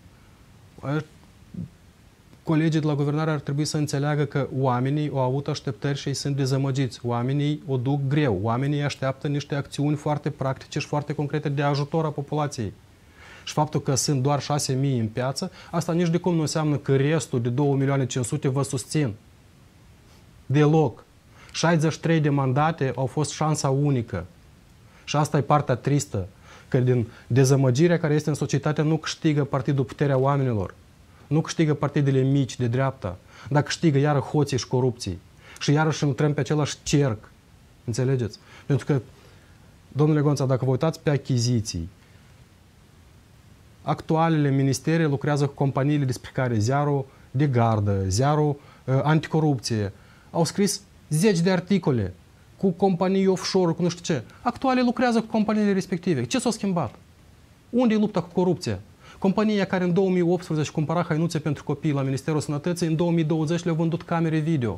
Colegii de la guvernare ar trebui să înțeleagă că oamenii au avut așteptări și ei sunt dezamăgiți. Oamenii o duc greu. Oamenii așteaptă niște acțiuni foarte practice și foarte concrete de ajutor a populației. Și faptul că sunt doar șase mii în piață, asta nici de cum nu înseamnă că restul de două milioane cinci sute vă susțin. Deloc. șaizeci și trei de mandate au fost șansa unică. Și asta e partea tristă. Că din dezamăgirea care este în societate nu câștigă Partidul Puterea Oamenilor. Nu câștigă partidele mici de dreapta, dar câștigă iară hoții și corupții. Și iarăși intrăm pe același cerc. Înțelegeți? Pentru că, domnule Gonța, dacă vă uitați pe achiziții, actualele ministerii lucrează cu companiile despre care Ziarul de Gardă, Ziarul uh, Anticorupție, au scris zeci de articole cu companii offshore, cu nu știu ce. Actuale lucrează cu companiile respective. Ce s-a schimbat? Unde e lupta cu corupția? Compania care în două mii optsprezece cumpăra hainuțe pentru copii la Ministerul Sănătății, în două mii douăzeci le-au vândut camere video.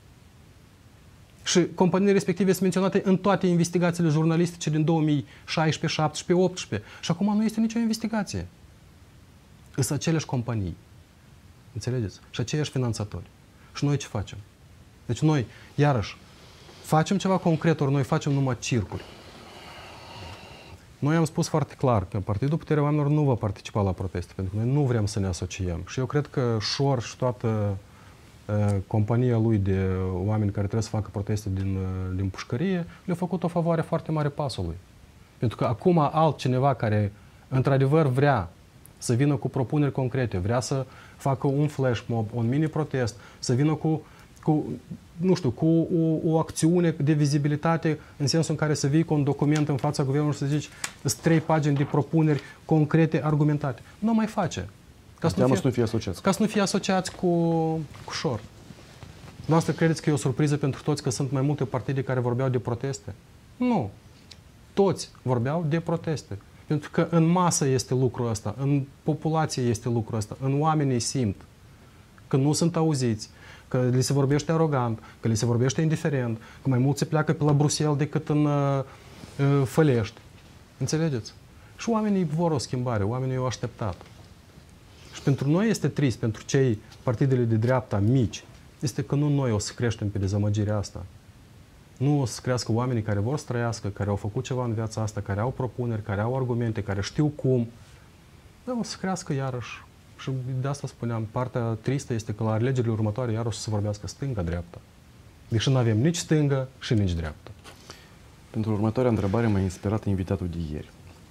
Și companiile respective sunt menționate în toate investigațiile jurnalistice din două mii șaisprezece, șaptesprezece, optsprezece. Și acum nu este nicio investigație. Sunt aceleași companii. Înțelegeți? Și aceiași finanțatori. Și noi ce facem? Deci noi, iarăși, facem ceva concret, ori noi facem numai circuri. Noi am spus foarte clar că Partidul Puterea Oamenilor nu va participa la proteste, pentru că noi nu vrem să ne asociem. Și eu cred că Șor și toată uh, compania lui de oameni care trebuie să facă proteste din, uh, din pușcărie, le-a făcut o favoare foarte mare pasului. Pentru că acum altcineva care într-adevăr vrea să vină cu propuneri concrete, vrea să facă un flash mob, un mini-protest, să vină cu, cu nu știu, cu o, o acțiune de vizibilitate în sensul în care să vii cu un document în fața guvernului și să zici sunt trei pagini de propuneri concrete, argumentate. Nu mai face. Ca să nu, fie, să nu fie asociați. Ca să nu fie asociați cu, cu Șor. Noastră credeți că e o surpriză pentru toți că sunt mai multe partide care vorbeau de proteste? Nu. Toți vorbeau de proteste. Pentru că în masă este lucrul ăsta, în populație este lucrul ăsta, în oamenii simt că nu sunt auziți, că li se vorbește arogant, că li se vorbește indiferent, că mai mult se pleacă pe la Bruxelles decât în uh, uh, Fălești. Înțelegeți? Și oamenii vor o schimbare, oamenii au așteptat. Și pentru noi este trist, pentru cei partidele de dreapta mici, este că nu noi o să creștem pe dezamăgirea asta. Nu o să crească oamenii care vor să trăiască, care au făcut ceva în viața asta, care au propuneri, care au argumente, care știu cum. Dar o să crească iarăși. Și de asta spuneam, partea tristă este că la alegerile următoare iarăși să vorbească stânga-dreapta. Deși nu avem nici stângă și nici dreapta. Pentru următoarea întrebare m-a inspirat invitatul de ieri.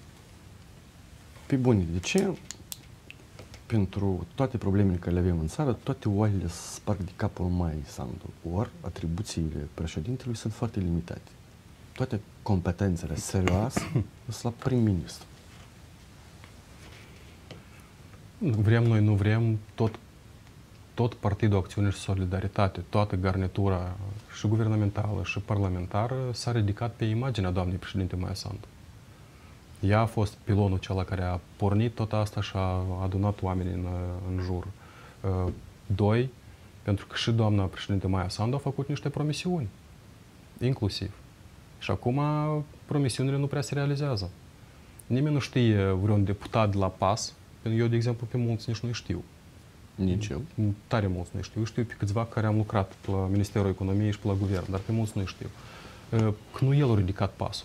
Pe bune, de ce pentru toate problemele care le avem în țară, toate oalele sparg de capul mai Sandu, ori atribuțiile președintelui sunt foarte limitate. Toate competențele serioase sunt la prim-ministru. Vrem noi, nu vrem, tot tot Partidul Acțiune și Solidaritate, toată garnitura și guvernamentală și parlamentară s-a ridicat pe imaginea doamnei președinte Maia Sandu. Ea a fost pilonul cel care a pornit tot asta și a adunat oamenii în, în jur. Doi, pentru că și doamna președinte Maia Sandu a făcut niște promisiuni, inclusiv. Și acum promisiunile nu prea se realizează. Nimeni nu știe vreun deputat de la P A S, eu, de exemplu, pe mulți nici nu știu. Nici eu. Tare mulți nu știu. Eu știu pe câțiva care am lucrat la Ministerul Economiei și pe la Guvern, dar pe mulți nu știu. Că nu el a ridicat pasul.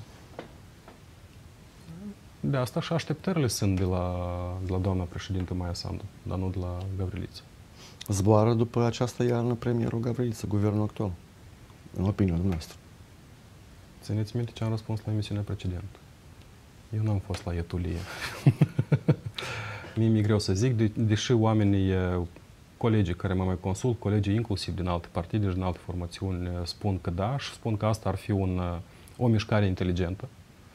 De asta și așteptările sunt de la, de la doamna președintă Maia Sandu, dar nu de la Gavriliță. Zboară după această iarnă premierul Gavriliță, guvernul actual, în opinia dumneavoastră? Țineți minte ce am răspuns la emisiunea precedentă. Eu n-am fost la etulie. Mie mi-e greu să zic, de, deși oamenii, colegii care mă mai consult, colegii inclusiv din alte partide și din alte formațiuni, spun că da și spun că asta ar fi un, o mișcare inteligentă.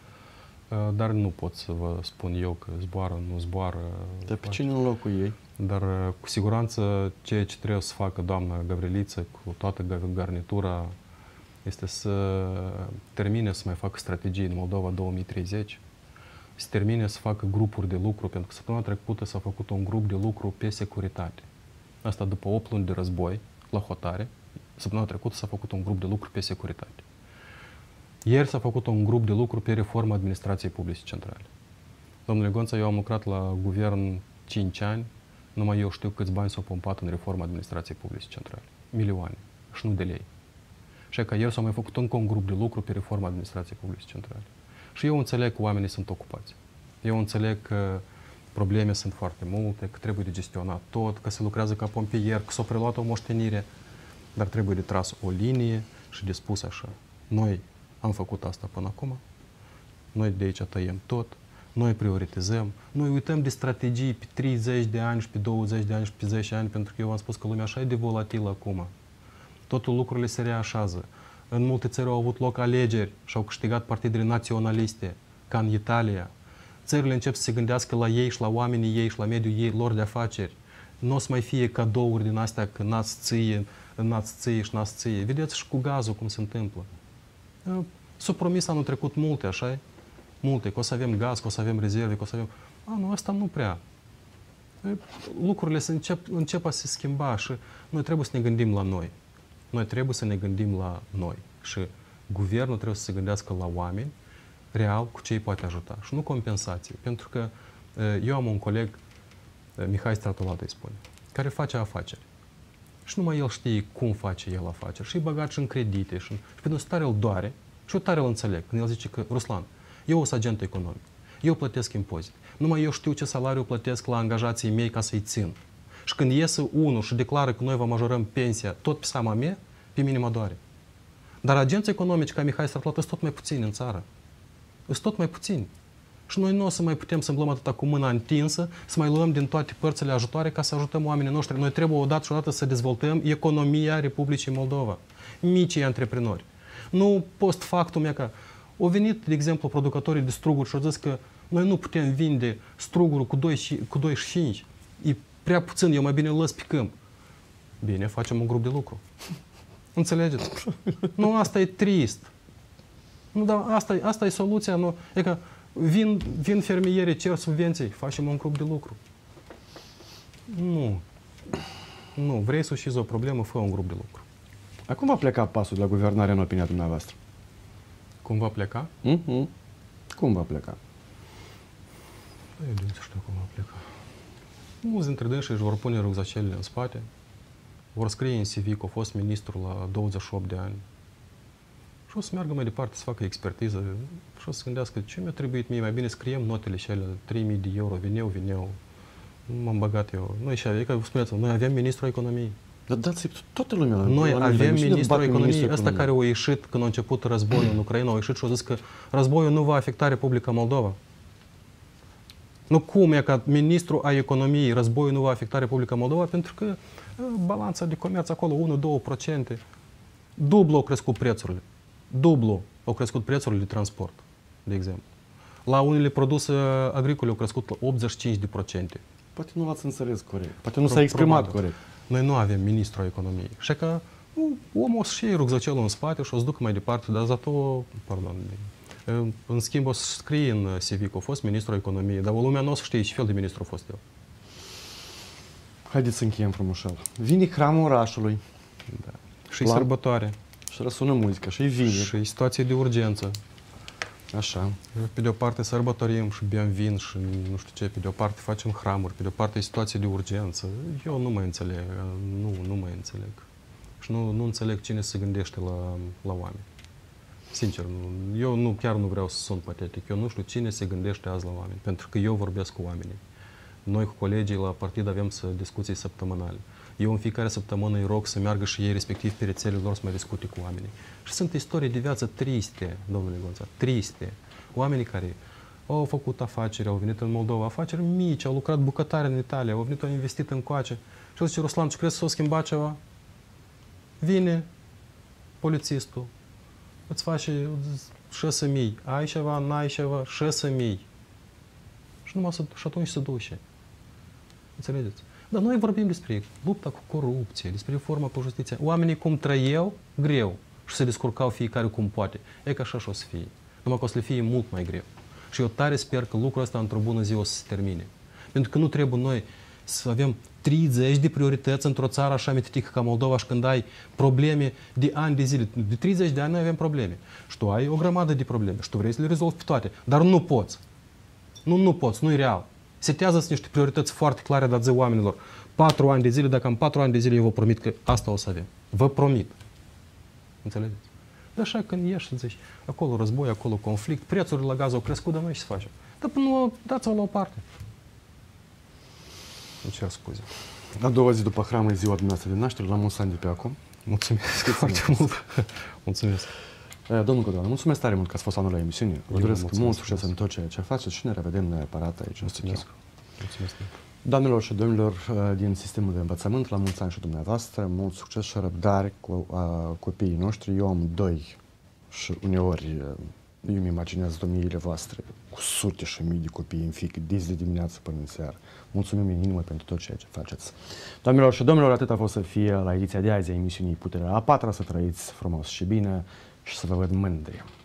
Dar nu pot să vă spun eu că zboară, nu zboară. Dar pe cine în locul ei? Dar cu siguranță ceea ce trebuie să facă doamna Gavriliță cu toată garnitura este să termine să mai facă strategii în Moldova două mii treizeci, să termine să facă grupuri de lucru, pentru că săptămâna trecută s-a făcut un grup de lucru pe securitate. Asta după opt luni de război la hotare, săptămâna trecută s-a făcut un grup de lucru pe securitate. Ieri s-a făcut un grup de lucru pe reforma administrației publice centrale. Domnule Gonța, eu am lucrat la guvern cinci ani, numai eu știu câți bani s-au pompat în reforma administrației publice centrale. Milioane. Și nu de lei. Și că ieri s-a mai făcut încă un grup de lucru pe reforma administrației publice centrale. Și eu înțeleg că oamenii sunt ocupați. Eu înțeleg că probleme sunt foarte multe, că trebuie de gestionat tot, că se lucrează ca pompier, că s-a preluat o moștenire, dar trebuie de tras o linie și de spus așa. Noi am făcut asta până acum, noi de aici tăiem tot, noi prioritizăm, noi uităm de strategii pe treizeci de ani și pe douăzeci de ani și pe zece ani, pentru că eu v-am spus că lumea așa e de volatilă acum. Totul lucrurile se reașează. În multe țări au avut loc alegeri și au câștigat partidele naționaliste, ca în Italia. Țările încep să se gândească la ei și la oamenii ei și la mediul ei, lor de afaceri. Nu o să mai fie cadouri din astea că n-ați ție, n-ați ție și n-ați ție. Vedeți și cu gazul cum se întâmplă. S-a promis anul trecut multe, așa multe, că o să avem gaz, că o să avem rezerve, că o să avem... A, nu, asta nu prea. Lucrurile se încep, încep a se schimba și noi trebuie să ne gândim la noi. Noi trebuie să ne gândim la noi. Și guvernul trebuie să se gândească la oameni, real, cu ce îi poate ajuta. Și nu compensații. Pentru că eu am un coleg, Mihai Stratolat îi spune, care face afaceri. Și numai el știe cum face el afaceri. Și e băgat și în credite. Și, și pentru tare îl doare. Și eu tare îl înțeleg. Când el zice că, Ruslan, eu sunt agent economic. Eu plătesc impozite. Numai eu știu ce salariu plătesc la angajații mei ca să-i țin. Și când iese unul și declară că noi vă majorăm pensia tot pe seama mea, pe mine mă doare. Dar agenți economici ca Mihai Stratolat sunt tot mai puțini în țară. Sunt tot mai puțini. Și noi nu o să mai putem să îmblăm atâta cu mâna întinsă, să mai luăm din toate părțile ajutoare ca să ajutăm oamenii noștri. Noi trebuie odată și odată să dezvoltăm economia Republicii Moldova. Micii antreprenori. Nu post factum e că au venit, de exemplu, producătorii de struguri și au zis că noi nu putem vinde strugurul cu doi virgulă cinci. E prea puțin, eu mai bine îl las pe câmp. Bine, facem un grup de lucru. Înțelegeți? Nu, asta e trist. Nu, dar asta, asta e soluția. Nu. E că vin, vin fermierii, cer subvenții, facem un grup de lucru. Nu. Nu. Vrei să ușizi o problemă, fă un grup de lucru. Acum va pleca pasul de la guvernare în opinia dumneavoastră? Cum va pleca? Mm-hmm. Cum va pleca? Eu nu știu cum va pleca. Mulți dintre dânsii își vor pune rucsacelele în spate, vor scrie în C V că a fost ministru la douăzeci și opt de ani și o să meargă mai departe să facă expertiză și o să gândească ce mi-a trebuit mie, mai bine scriem notele și alea, trei mii de euro, vineau, vineau, m-am băgat eu. Noi și adică, spuneți, noi avem ministrul economiei. Dar dați toată lumea. Noi avem ministrul economiei, ăsta care a ieșit când a început războiul în Ucraina, a ieșit și a zis că războiul nu va afecta Republica Moldova. Nu cum e ca ministrul a economiei, războiul nu va afecta Republica Moldova, pentru că balanța de comerț acolo unu două la sută. Dublu au crescut prețurile. Dublu au crescut prețurile de transport, de exemplu. La unele produse agricole au crescut la optzeci și cinci la sută. Poate nu l-ați înțeles corect. Poate nu s-a exprimat corect. Noi nu avem ministrul economiei. Și că omul o să-și iei rugzăcelul în spate și o să ducă mai departe, dar zato, pardon, în schimb o să scrie în C V că a fost ministrul economiei, dar lumea nu o să știe ce fel de ministru a fost el. Haideți să încheiem frumușel. Vine hramul orașului. Da. Și sărbătoare. Și răsună muzica, și vine. Și situație de urgență. Așa. Pe de o parte sărbătorim și bem vin și nu știu ce, pe de o parte facem hramuri, pe de o parte e situație de urgență. Eu nu mă înțeleg, nu, nu mă înțeleg. Și nu, nu înțeleg cine se gândește la, la oameni. Sincer, nu, eu nu, chiar nu vreau să sun patetic. Eu nu știu cine se gândește azi la oameni, pentru că eu vorbesc cu oamenii. Noi cu colegii la partid avem să discuții săptămânale. Eu în fiecare săptămână îi rog să meargă și ei respectiv pe rețelele lor să mai discute cu oamenii. Și sunt istorii de viață triste, domnule Gonța, triste. Oamenii care au făcut afaceri, au venit în Moldova, afaceri mici, au lucrat bucătari în Italia, au venit, au investit în coace. Și o zice, Ruslan, ce crezi să o schimba ceva? Vine polițistul, îți face șase mii, ai ceva, n-ai ceva, șase mii. Și, numai să, și atunci se duce. Înțelegeți? Dar noi vorbim despre lupta cu corupție, despre reforma cu justiția. Oamenii cum trăiau, greu, și se descurcau fiecare cum poate. E că așa și o să fie. Numai că o să le fie mult mai greu. Și eu tare sper că lucrul ăsta într-o bună zi o să se termine. Pentru că nu trebuie noi să avem treizeci de priorități într-o țară așa mititică ca Moldova și când ai probleme de ani de zile. De treizeci de ani noi avem probleme. Și tu ai o grămadă de probleme și tu vrei să le rezolvi pe toate. Dar nu poți. Nu, nu poți, nu-i real. Setează-ți niște priorități foarte clare, dați oamenilor. Patru ani de zile, dacă am patru ani de zile, eu vă promit că asta o să avem. Vă promit. Înțelegeți? De așa când ieși și zici, acolo război, acolo conflict, prețurile la gaz au crescut, dar noi ce să facem? Dar până nu dați-o la o parte. Îmi cer scuze. A doua zi după hram e ziua dumneavoastră de naștere, la mulți ani de pe acum. Mulțumesc foarte mult. Mulțumesc. Domnul Codolan, mulțumesc tare mult că ați fost anul la emisiune. Vă doresc mult succes în tot ceea ce faceți și ne revedem neapărat aici. Mulțumesc. Mulțumesc. Doamnelor și domnilor din sistemul de învățământ, la mulți ani și dumneavoastră, mult succes și răbdare cu uh, copiii noștri. Eu am doi și uneori eu îmi imaginez domniile voastre cu sute și mii de copii în fică, de zi de dimineață până în seară. Mulțumim în inimă pentru tot ceea ce faceți. Doamnelor și domnilor, atât a fost să fie la ediția de azi a emisiunii Puterea a patra, să trăiți frumos și bine și să vă văd mândri.